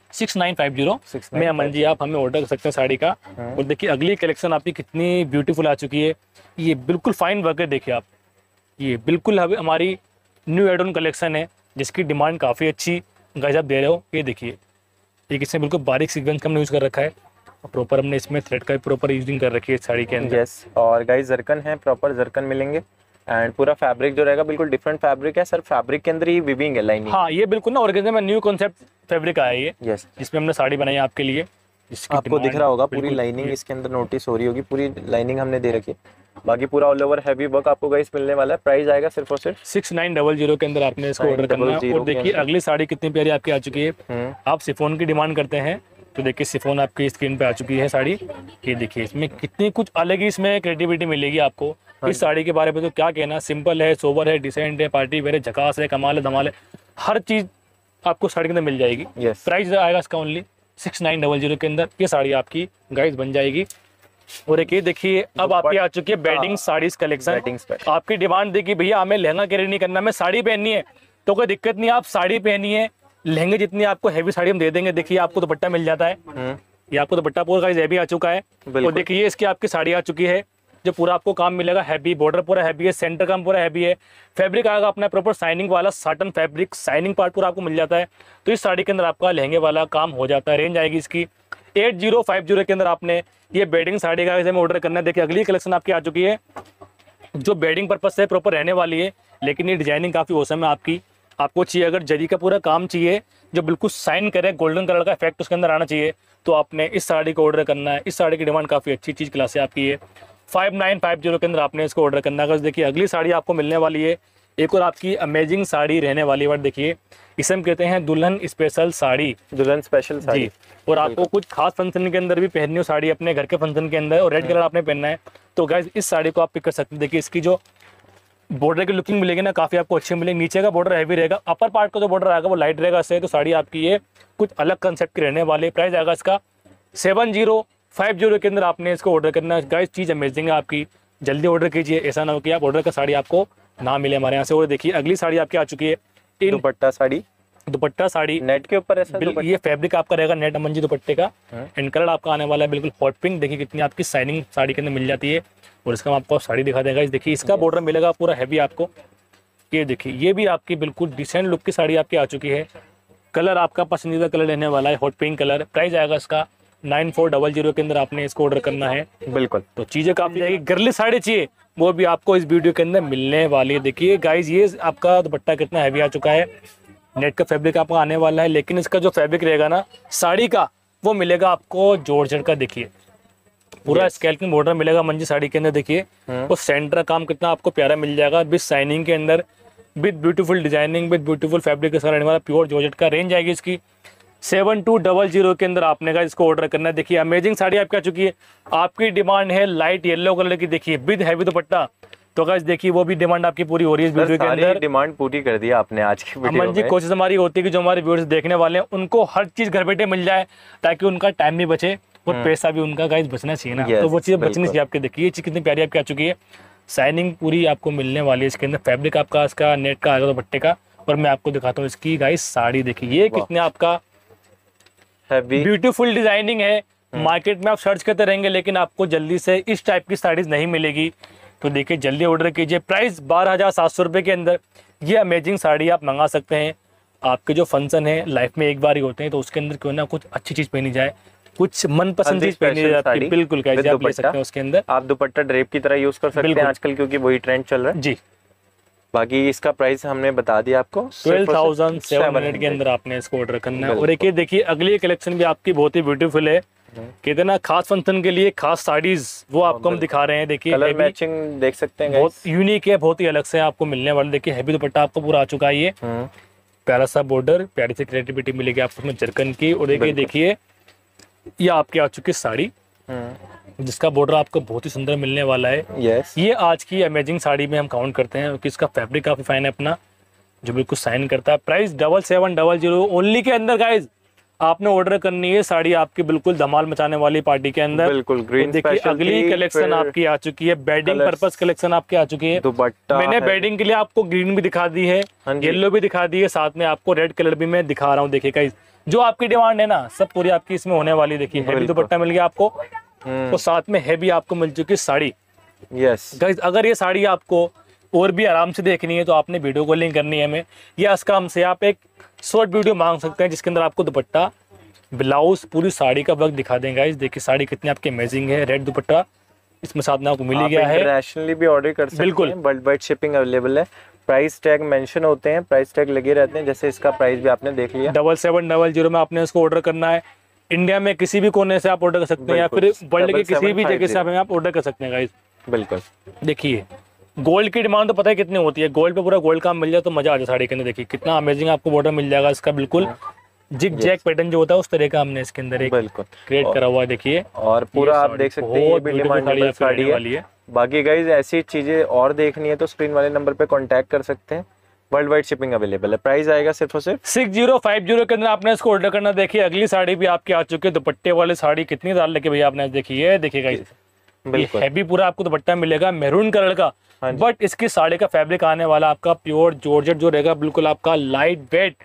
B: 6950 में अमन जी आप हमें ऑर्डर कर सकते हैं साड़ी का। और देखिए अगली कलेक्शन आपकी कितनी ब्यूटीफुल आ चुकी है, ये बिल्कुल फाइन वर्क है। देखिए आप, ये बिल्कुल हमारी न्यू एड ऑन कलेक्शन है, जिसकी डिमांड काफ़ी अच्छी गाइस आप दे रहे हो। ये देखिए एक इसमें बिल्कुल बारीक सीक्वेंस का हमने यूज़ कर रखा है, प्रॉपर हमने इसमें थ्रेड का प्रॉपर यूजिंग कर रखी है साड़ी के अंदर।
A: यस, और गाइस जरकन है, प्रॉपर जरकन मिलेंगे। एंड पूरा फैब्रिक जो रहेगा बिल्कुल डिफरेंट फैब्रिक है सर, फैब्रिक के अंदर ही विविंग है, लाइनिंग।
B: हाँ ये बिल्कुल ना ऑर्गेन्जा में न्यू कॉन्सेप्ट फैब्रिक आया है ये,
A: यस,
B: जिसमें हमने साड़ी बनाई है आपके लिए।
A: आपको दिख रहा होगा पूरी लाइनिंग इसके अंदर नोटिस हो रही होगी, पूरी लाइनिंग हमने दे रखी है। बाकी पूरा ऑल ओवर हैवी वर्क आपको गाइस मिलने वाला है। प्राइस आएगा सिर्फ और सिर्फ
B: 6900 के अंदर आपने इसको ऑर्डर करना है। और देखिए अगली साड़ी कितनी प्यारी आपकी आ चुकी है। आप सिफोन की डिमांड करते हैं, तो देखिए सिफोन आपकी स्क्रीन पे आ चुकी है साड़ी। ये देखिए इसमें कितनी कुछ अलग ही इसमें क्रिएटिविटी मिलेगी आपको। इस साड़ी के बारे में तो क्या कहना, सिंपल है, सोबर है, डिसेंट है, पार्टी वेयर है, झकास है, कमाल है, धमाल है, हर चीज आपको साड़ी के अंदर मिल जाएगी। प्राइस आएगा इसका ओनली 6900 के अंदर। ये साड़ी आपकी गाइस बन जाएगी। और एक ये देखिए अब आपकी आ चुकी है बेडिंग साड़ीज कलेक्शन। आपकी डिमांड देखिए भैया हमें लहंगा कैरी नहीं करना, हमें साड़ी पहननी है, तो कोई दिक्कत नहीं, आप साड़ी पहनिए। लहंगे जितनी आपको हैवी साड़ी हम दे देंगे। देखिए आपको दुपट्टा मिल जाता है, ये आपको दुपट्टा पूरा गाइस हैवी आ चुका है। और देखिए इसकी आपकी साड़ी आ चुकी है, जो पूरा आपको काम मिलेगा हैवी, बॉर्डर पूरा हैवी है, सेंटर काम पूरा हैवी है। फैब्रिक आएगा अपना प्रॉपर शाइनिंग वाला साटन फैब्रिक, शाइनिंग पार्ट पूरा आपको मिल जाता है। तो इस साड़ी के अंदर आपका लहंगे वाला काम हो जाता है। रेंज आएगी इसकी 8050 के अंदर आपने ये बेडिंग साड़ी का में ऑर्डर करना है। देखिए अगली कलेक्शन आपकी आ चुकी है, जो बेडिंग पर्पज से प्रॉपर रहने वाली है, लेकिन ये डिजाइनिंग काफ़ी औसम है आपकी। आपको चाहिए अगर जरी का पूरा काम चाहिए जो बिल्कुल शाइन करे, गोल्डन कलर का इफेक्ट उसके अंदर आना चाहिए, तो आपने इस साड़ी को ऑर्डर करना है। इस साड़ी की डिमांड काफ़ी अच्छी चीज़ क्लास है आपकी है। 5950 के अंदर आपने इसको ऑर्डर करना है। देखिए अगली साड़ी आपको मिलने वाली है, एक और आपकी अमेजिंग साड़ी रहने वाली है। देखिए इसे हम कहते हैं दुल्हन स्पेशल साड़ी,
A: दुल्हन स्पेशल साड़ी।
B: और आपको कुछ खास फंक्शन के अंदर भी पहननी हो साड़ी, अपने घर के फंक्शन के अंदर, और रेड कलर आपने पहनना है, तो गाइस इस साड़ी को आप पिक कर सकते हैं। देखिए इसकी जो बॉर्डर की लुकिंग मिलेगी ना, काफ़ी आपको अच्छी मिलेगी। नीचे का बॉर्डर हैवी रहेगा, अपर पार्ट का जो बॉर्डर आएगा वो लाइट रहेगा इससे। तो साड़ी आपकी ये कुछ अलग कंसेप्ट की रहने वाली है। प्राइस आएगा इसका 7050 के अंदर आपने इसको ऑर्डर करना है। गाइस चीज़ अमेजिंग है आपकी, जल्दी ऑर्डर कीजिए, ऐसा ना हो कि आप ऑर्डर का साड़ी आपको ना मिले हमारे यहाँ से। और देखिए अगली साड़ी आपकी आ चुकी है,
A: दुपट्टा साड़ी।
B: दुपट्टा साड़ी
A: नेट के ऊपर ऐसा
B: ये फैब्रिक आपका रहेगा नेट अमंजी दुपट्टे का। एंड कलर आपका आने वाला है बिल्कुल हॉट पिंक। देखिए कितनी आपकी शाइनिंग साड़ी के अंदर मिल जाती है। और इसका हम आपको साड़ी दिखा देगा। देखिए इसका बॉर्डर मिलेगा पूरा हैवी आपको। ये देखिए ये भी आपकी बिल्कुल डिसेंट लुक की साड़ी आपकी आ चुकी है। कलर आपका पसंदीदा कलर लेने वाला है हॉट पिंक कलर। प्राइस आएगा इसका 9400 के अंदर आपने इसको ऑर्डर करना है।
A: बिल्कुल।
B: तो चीजें काफी जाएगी। गर्ली साड़ी चाहिए वो भी आपको इस वीडियो के अंदर मिलने वाली है। देखिए गाइज ये आपका दुपट्टा कितना हैवी आ चुका है। नेट का फैब्रिक आपका आने वाला है, लेकिन इसका जो फैब्रिक रहेगा ना साड़ी का वो मिलेगा आपको जॉर्जेट का। देखिए पूरा स्कैल्पिंग बॉर्डर मिलेगा मंजी साड़ी के अंदर। देखिए वो सेंटर का काम कितना आपको प्यारा मिल जाएगा विद शाइनिंग के अंदर, with beautiful designing, with beautiful fabric के साथ रहने वाला प्योर जॉर्जेट का। रेंज आएगी इसकी 7200 के अंदर आपने का इसको ऑर्डर करना है। देखिए अमेजिंग साड़ी आपकी आ चुकी है। आपकी डिमांड है लाइट येलो कलर की। देखिए विद हैवी दुपट्टा। तो गाइस देखिए वो भी डिमांड आपकी पूरी हो रही है इस वीडियो के अंदर।
A: डिमांड पूरी कर दी आपने आज की वीडियो
B: अमन जी
A: में।
B: कोशिश हमारी होती है कि जो हमारे व्यूअर्स देखने वाले हैं उनको हर चीज घर बैठे मिल जाए, ताकि उनका टाइम भी बचे और पैसा भी उनका गाइस बचना चाहिए ना। तो वो चीज़ बचनी चाहिए आपके। देखिए ये चीज कितनी प्यारी आपकी आ चुकी है। शाइनिंग पूरी आपको मिलने वाली है इसके अंदर। फैब्रिक आपका इसका नेट का आएगा दुपट्टे का। और मैं आपको दिखाता हूँ इसकी गाइस साड़ी। देखिए ये कितने आपका ब्यूटीफुल डिजाइनिंग है। मार्केट में आप सर्च करते रहेंगे लेकिन आपको जल्दी से इस टाइप की साड़ीज नहीं मिलेगी। तो देखिए जल्दी ऑर्डर कीजिए। प्राइस 12700 रुपये के अंदर ये अमेजिंग साड़ी आप मंगा सकते हैं। आपके जो फंक्शन है लाइफ में एक बार ही होते हैं, तो उसके अंदर क्यों ना कुछ अच्छी चीज पहनी जाए, कुछ मनपसंद चीज पहनी जाए आपकी। बिल्कुल कैसे आप ले सकते हैं उसके अंदर।
A: आप दुपट्टा ड्रेप की तरह यूज कर सकते हैं आजकल, क्योंकि वही ट्रेंड चल रहा है जी। बाकी इसका प्राइस हमने बता दिया आपको
B: 12,700 के अंदर आपने इसको ऑर्डर करना है। और एक ये देखिए अगली कलेक्शन भी आपकी बहुत ही ब्यूटीफुल है। कितना खास फंक्शन के लिए खास साड़ीज वो आपको हम दिखा रहे हैं। देखिए
A: कलर मैचिंग देख सकते हैं,
B: बहुत यूनिक है, बहुत ही अलग से आपको मिलने वाला। देखिए हैवी दुपट्टा आपको पूरा आ चुका है। ये प्यारा सा बॉर्डर, प्यारी सी क्रिएटिविटी मिलेगी आपको उसमें जरकन की। और देखिए ये आपकी आ चुकी साड़ी जिसका बॉर्डर आपको बहुत ही सुंदर मिलने वाला है। ये आज की अमेजिंग साड़ी में हम काउंट करते हैं क्योंकि इसका फैब्रिक काफी फाइन है अपना, जो बिल्कुल साइन करता है। प्राइस 7700 ओनली के अंदर गाइज आपने ऑर्डर करनी है। साड़ी आपकी बिल्कुल धमाल मचाने वाली पार्टी के अंदर।
A: बिल्कुल ग्रीन।
B: देखिए अगली कलेक्शन आपकी आ चुकी है। बेडिंग पर्पस कलेक्शन आपकी आ चुकी है। मैंने बेडिंग के लिए आपको ग्रीन भी दिखा दी है, येलो भी दिखा दी है, साथ में आपको रेड कलर भी मैं दिखा रहा हूँ। देखिए गाइस जो आपकी डिमांड है ना सब पूरी आपकी इसमें होने वाली। देखिए हैवी दुपट्टा मिल गया आपको और साथ में हैवी आपको मिल चुकी साड़ी।
A: यस
B: गाइस अगर ये साड़ी आपको और भी आराम से देखनी है तो आपने वीडियो कॉलिंग करनी है हमें, या इसका हमसे आप एक शॉर्ट वीडियो मांग सकते हैं जिसके अंदर आपको दुपट्टा, ब्लाउज, पूरी साड़ी का वर्क दिखा देंगे। गाइस देखिए साड़ी कितनी आपकी अमेजिंग है। रेड दुपट्टा इसमें साथ में आपको मिल गया है।
A: इंटरनेशनली भी ऑर्डर कर सकते हैं, वर्ल्ड वाइड शिपिंग अवेलेबल है। प्राइस टैग मेंशन होते हैं, प्राइस टैग लगे रहते हैं। जैसे इसका प्राइस भी आपने देख लिया
B: 7700 में आपने इसको ऑर्डर करना है। इंडिया में किसी भी कोने से आप ऑर्डर कर सकते हैं या फिर वर्ल्ड के किसी भी जगह से आप ऑर्डर कर सकते हैं गाइस। बिल्कुल। देखिए गोल्ड की डिमांड तो पता है कितनी होती है। गोल्ड पे पूरा गोल्ड काम मिल जाए तो मजा आ जाए साड़ी के अंदर। देखिए कितना अमेजिंग आपको बॉर्डर मिल जाएगा इसका। बिल्कुल जिग जैक पैटर्न जो होता है उस तरह का हमने इसके अंदर एक क्रिएट करा हुआ है। देखिए और पूरा आप देख सकते हैं ये भी डिमांडेबल साड़ी है।
A: बाकी गाइस ऐसी चीजें और देखनी है तो स्क्रीन वाले नंबर पे कांटेक्ट कर सकते हैं। वर्ल्ड वाइड शिपिंग अवेलेबल है। प्राइस आएगा सिर्फ और सिर्फ
B: 6050 के अंदर आपने इसको ऑर्डर करना। देखिए अगली साड़ी भी आपकी आ चुकी है। दुपट्टे वाली साड़ी कितनी डाल लेके भैया आपने देखिए गाइस हैवी पूरा आपको दुपट्टा मिलेगा मैरून कलर का। बट इसकी साड़ी का फैब्रिक आने वाला आपका प्योर जॉर्जेट जो रहेगा, बिल्कुल आपका लाइट वेट।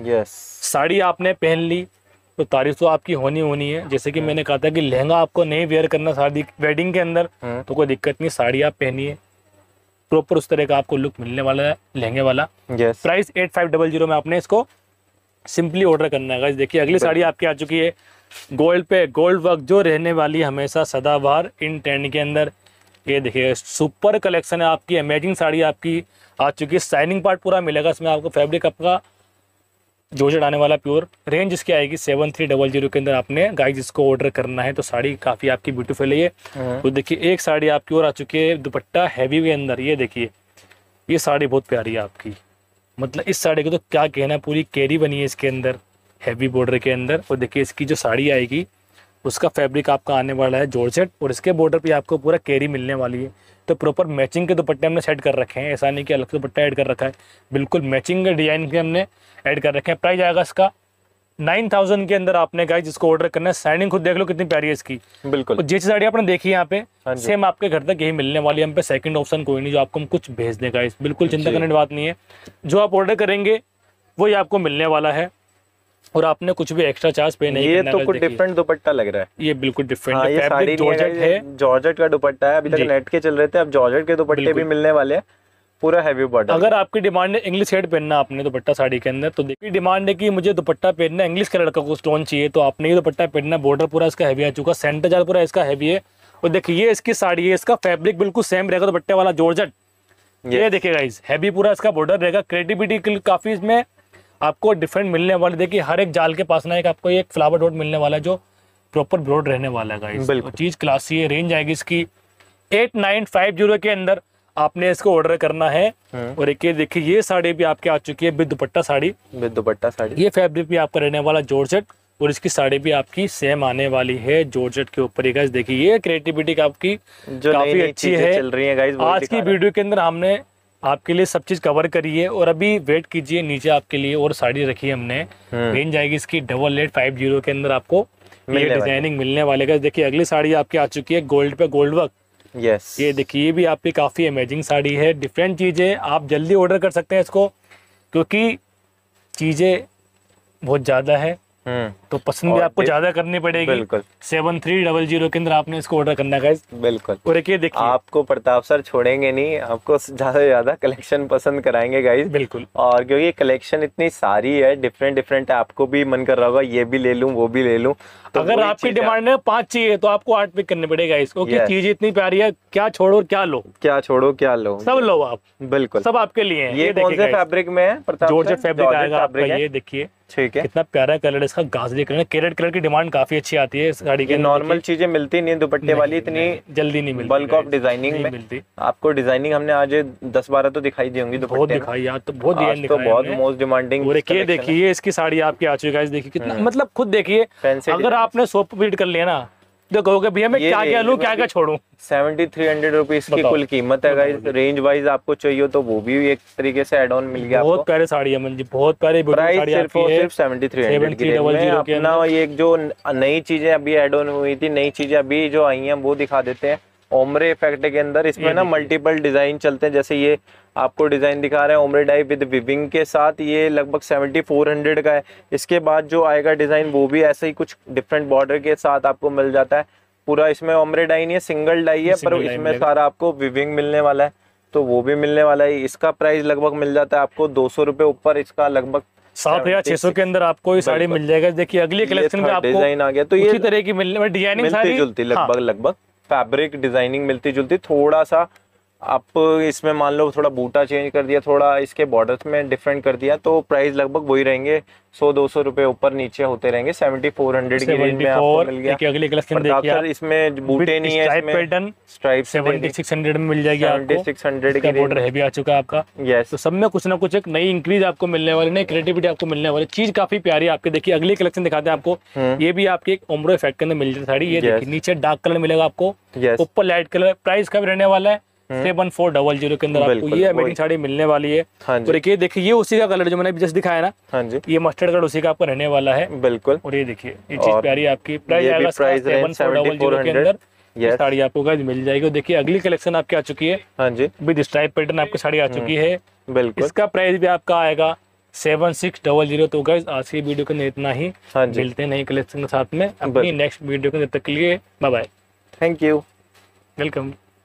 B: साड़ी आपने पहन ली तो तारीफ तो आपकी होनी है। जैसे कि मैंने कहा था कि लहंगा आपको नहीं वेयर करना शादी वेडिंग के अंदर तो कोई दिक्कत नहीं, साड़ी आप पहनिए प्रॉपर उस तरह का आपको लुक मिलने वाला है लहंगे वाला। प्राइस 8500 में आपने इसको सिंपली ऑर्डर करना है। देखिए अगली साड़ी आपकी आ चुकी है। गोल्ड पे गोल्ड वर्क जो रहने वाली हमेशा सदाबहार इन ट्रेंड के अंदर। ये देखिए सुपर कलेक्शन है आपकी। अमेजिंग साड़ी आपकी आ चुकी है। शाइनिंग पार्ट पूरा मिलेगा इसमें आपको। फैब्रिक आपका जॉर्जेट आने वाला प्योर। रेंज इसकी आएगी 7300 के अंदर आपने गाइस इसको ऑर्डर करना है। तो साड़ी काफी आपकी ब्यूटीफुल है ये। तो देखिए एक साड़ी आपकी और आ चुकी है दुपट्टा हैवी के अंदर। ये देखिए ये साड़ी बहुत प्यारी है आपकी, मतलब इस साड़ी को तो क्या कहना, पूरी कैरी बनी है इसके अंदर हैवी बॉर्डर के अंदर। और देखिए इसकी जो साड़ी आएगी उसका फैब्रिक आपका आने वाला है जॉर्जेट और इसके बॉर्डर पे आपको पूरा कैरी मिलने वाली है। तो प्रॉपर मैचिंग के दुपट्टे हमने सेट कर रखे हैं, ऐसा नहीं कि अलग से दुपट्टा ऐड कर रखा है, बिल्कुल मैचिंग डिजाइन के हमने ऐड कर रखे हैं। प्राइस आएगा इसका 9000 के अंदर आपने गाइस जिसको ऑर्डर करना है। साइनिंग खुद देख लो कितनी प्यारी है इसकी। बिल्कुल जैसी साड़ी आपने देखी है यहाँ पे सेम आपके घर तक यही मिलने वाली है। हम पे सेकंड ऑप्शन कोई नहीं जो आपको हम कुछ भेज देगा। इस बिल्कुल चिंता करने की बात नहीं है। जो आप ऑर्डर करेंगे वही आपको मिलने वाला है, और आपने कुछ भी एक्स्ट्रा चार्ज पे नहीं
A: ये
B: करना।
A: तो कुछ डिफरेंट दुपट्टा लग रहा है।
B: ये बिल्कुल डिफरेंट
A: हाँ,
B: है,
A: ये साड़ी
B: फैब्रिक जॉर्जेट है,
A: जॉर्जेट का दुपट्टा है। अभी तक नेट के चल रहे थे, अब जॉर्जेट के दुपट्टे भी मिलने वाले हैं, पूरा हैवी बॉर्डर।
B: अगर आपकी डिमांड है इंग्लिश शेड पहनना आपने दुपट्टा साड़ी के अंदर, तो देखिए डिमांड है कि मुझे दुपट्टा पहनना इंग्लिश कलर का को स्टोन चाहिए, तो आपने ये दुपट्टा पहनना। बॉर्डर पूरा इसका हैवी आ चुका, सेंटर जाल पूरा इसका हैवी है, और देखिए ये इसकी साड़ी है, इसका फैब्रिक बिल्कुल सेम रहेगा दुपट्टे वाला जॉर्जेट। ये देखिए गाइस, हैवी पूरा इसका बॉर्डर रहेगा। क्रिएटिविटी काफी इसमें आपको डिफरेंट मिलने वाले। देखिए हर एक जाल के पास ना एक आपको एक फ्लावर डॉट मिलने वाला है जो प्रॉपर ब्रॉड रहने वाला है गाइस। चीज क्लासी है। रेंज आएगी इसकी 8950 के अंदर आपने इसको ऑर्डर करना है। और एक ये देखिए ये साड़ी भी आपके आ चुकी है विद दुपट्टा साड़ी,
A: विद दुपट्टा साड़ी।
B: ये फैब्रिक भी आपका रहने वाला जॉर्जेट, और इसकी साड़ी भी आपकी सेम आने वाली है जॉर्जेट के ऊपर। गाइस देखिए ये क्रिएटिविटी आपकी
A: जो
B: काफी अच्छी है,
A: चल रही है गाइस।
B: आज की वीडियो के अंदर हमने आपके लिए सब चीज कवर करी है। और अभी वेट कीजिए, नीचे आपके लिए और साड़ी रखी है हमने। रेंज आएगी इसकी 8850 के अंदर आपको ये डिजाइनिंग मिलने वाले। गाइस देखिए अगली साड़ी आपकी आ चुकी है गोल्ड पे गोल्ड वर्क।
A: यस,
B: ये देखिए ये भी आपकी काफी अमेजिंग साड़ी है, डिफरेंट चीज है। आप जल्दी ऑर्डर कर सकते हैं इसको, क्योंकि चीजें बहुत ज्यादा है, तो पसंद भी आपको ज्यादा करनी पड़ेगी।
A: बिल्कुल
B: 7300 के अंदर आपने इसको ऑर्डर करना है।
A: बिल्कुल।
B: और एक ये देखिए
A: आपको प्रताप सर छोड़ेंगे नहीं, आपको ज्यादा से ज्यादा कलेक्शन पसंद कराएंगे गाइस।
B: बिल्कुल।
A: और क्योंकि कलेक्शन इतनी सारी है, डिफरेंट डिफरेंट है, आपको भी मन कर रहा होगा ये भी ले लूं वो भी ले लूं। तो
B: अगर आपकी डिमांड है 5 चाहिए तो आपको 8 पिक करने पड़ेगा इसको, क्योंकि चीज इतनी प्यारी है, क्या छोड़ो क्या लो,
A: क्या छोड़ो क्या लो,
B: सब लो आप।
A: बिल्कुल
B: सब आपके लिए है।
A: ये कौन से फैब्रिक में है प्रताप?
B: जॉर्जेट फैब्रिक आएगा आपका। ये देखिए
A: ठीक है,
B: कितना प्यारा कलर है इसका, गाजरी कलर। कैरेट कलर की डिमांड काफी अच्छी आती है इस गाड़ी के।
A: नॉर्मल चीजें मिलती नहीं दुपट्टे वाली, इतनी
B: जल्दी नहीं मिलती,
A: बल्क ऑफ डिजाइनिंग में
B: मिलती।
A: आपको डिजाइनिंग हमने आज 10-12 तो दिखाई दी होंगी
B: बहुत दिखाई यार, तो बहुत डिजाइन
A: तो बहुत मोस्ट डिमांडिंग।
B: और ये देखिए इसकी साड़ी आपकी आ चुकी है। देखिए कितना मतलब खुद देखिए, अगर आपने सोप फीड कर लिया ना तो कहोगे भैया मैं क्या क्या लूं क्या क्या छोड़ूं।
A: 7300 रुपीज की कुल कीमत है गाइस। रेंज वाइज आपको चाहिए तो वो भी एक तरीके से एड ऑन मिल गया आपको।
B: बहुत प्यारी साड़ी है मन जी, बहुत प्यारी
A: प्राइस
B: साड़ी
A: सिर्फ और सिर्फ 7300 की रेंज में। अपना ये जो नई चीजें अभी एड ऑन हुई थी, नई चीजें अभी जो आई हैं वो दिखा देते हैं। ओमरे इफेक्ट के अंदर इसमें ना मल्टीपल डिजाइन चलते हैं, जैसे ये आपको डिजाइन दिखा रहे हैं ओमरे डाई विद विविंग के साथ, ये लगभग 7400 का है। इसके बाद जो आएगा डिजाइन वो भी ऐसे ही कुछ डिफरेंट बॉर्डर के साथ आपको मिल जाता है। पूरा इसमें ओमरे डाई नहीं है, सिंगल डाई है, पर इसमें सारा आपको विविंग मिलने वाला है, तो वो भी मिलने वाला है। इसका प्राइस लगभग मिल जाता है आपको 200 रुपए ऊपर, इसका लगभग
B: 7600 के अंदर आपको ये साड़ी मिल जाएगा। देखिए अगली कलेक्शन में आपको
A: डिजाइन आ गया, तो ये
B: इसी तरह की मिलने डिजाइनिंग
A: मिलती जुलती लगभग फैब्रिक डिजाइनिंग मिलती जुलती। थोड़ा सा आप इसमें मान लो थोड़ा बूटा चेंज कर दिया, थोड़ा इसके बॉर्डर्स में डिफरेंट कर दिया, तो प्राइस लगभग वही रहेंगे, 100-200 रुपए ऊपर नीचे होते रहेंगे। 7400 की रेंज में आपको मिल गया।
B: अगली कलेक्शन देखिए
A: सर इसमें बूटे नहीं है,
B: स्ट्राइप पैटर्न
A: स्ट्राइप
B: 7600 में मिल जाएगी आपको।
A: 7600 की
B: बॉर्डर हैवी आ चुका है आपका।
A: यस,
B: तो सब में कुछ ना कुछ एक नई इंक्रीज आपको मिलने वाली, नई क्रिएटिविटी आपको मिलने वाली। चीज काफी प्यारी है आपके। देखिए अगली कलेक्शन दिखाते हैं आपको। ये भी आपके एक ओमरो इफेक्ट के अंदर मिल जाती साड़ी। ये देखिए नीचे डार्क कलर मिलेगा आपको, ऊपर लाइट कलर। प्राइस का भी रहने वाला है 7400 के अंदर आपको ये अमेजिंग साड़ी मिलने वाली है। और एक ये देखिए ये उसी का कलर जो मैंने जस्ट दिखाया ना, हाँ जी, ये मस्टर्ड कलर उसी का आपको रहने वाला है। बिल्कुल। और ये देखिए ये चीज प्यारी आपकी। प्राइस आएगा 7400 के अंदर ये साड़ी आपको गाइस मिल जाएगी। देखिए अगली कलेक्शन आपकी आ चुकी है, हाँ जी, विद स्ट्राइप पैटर्न आपकी साड़ी आ चुकी है। बिल्कुल। इसका प्राइस भी आपका आएगा 7600। तो गाइस आज की वीडियो के अंदर इतना ही। मिलते हैं नई कलेक्शन के साथ में अपनी नेक्स्ट वीडियो के। तब तक के लिए bye bye,
A: thank you,
B: welcome.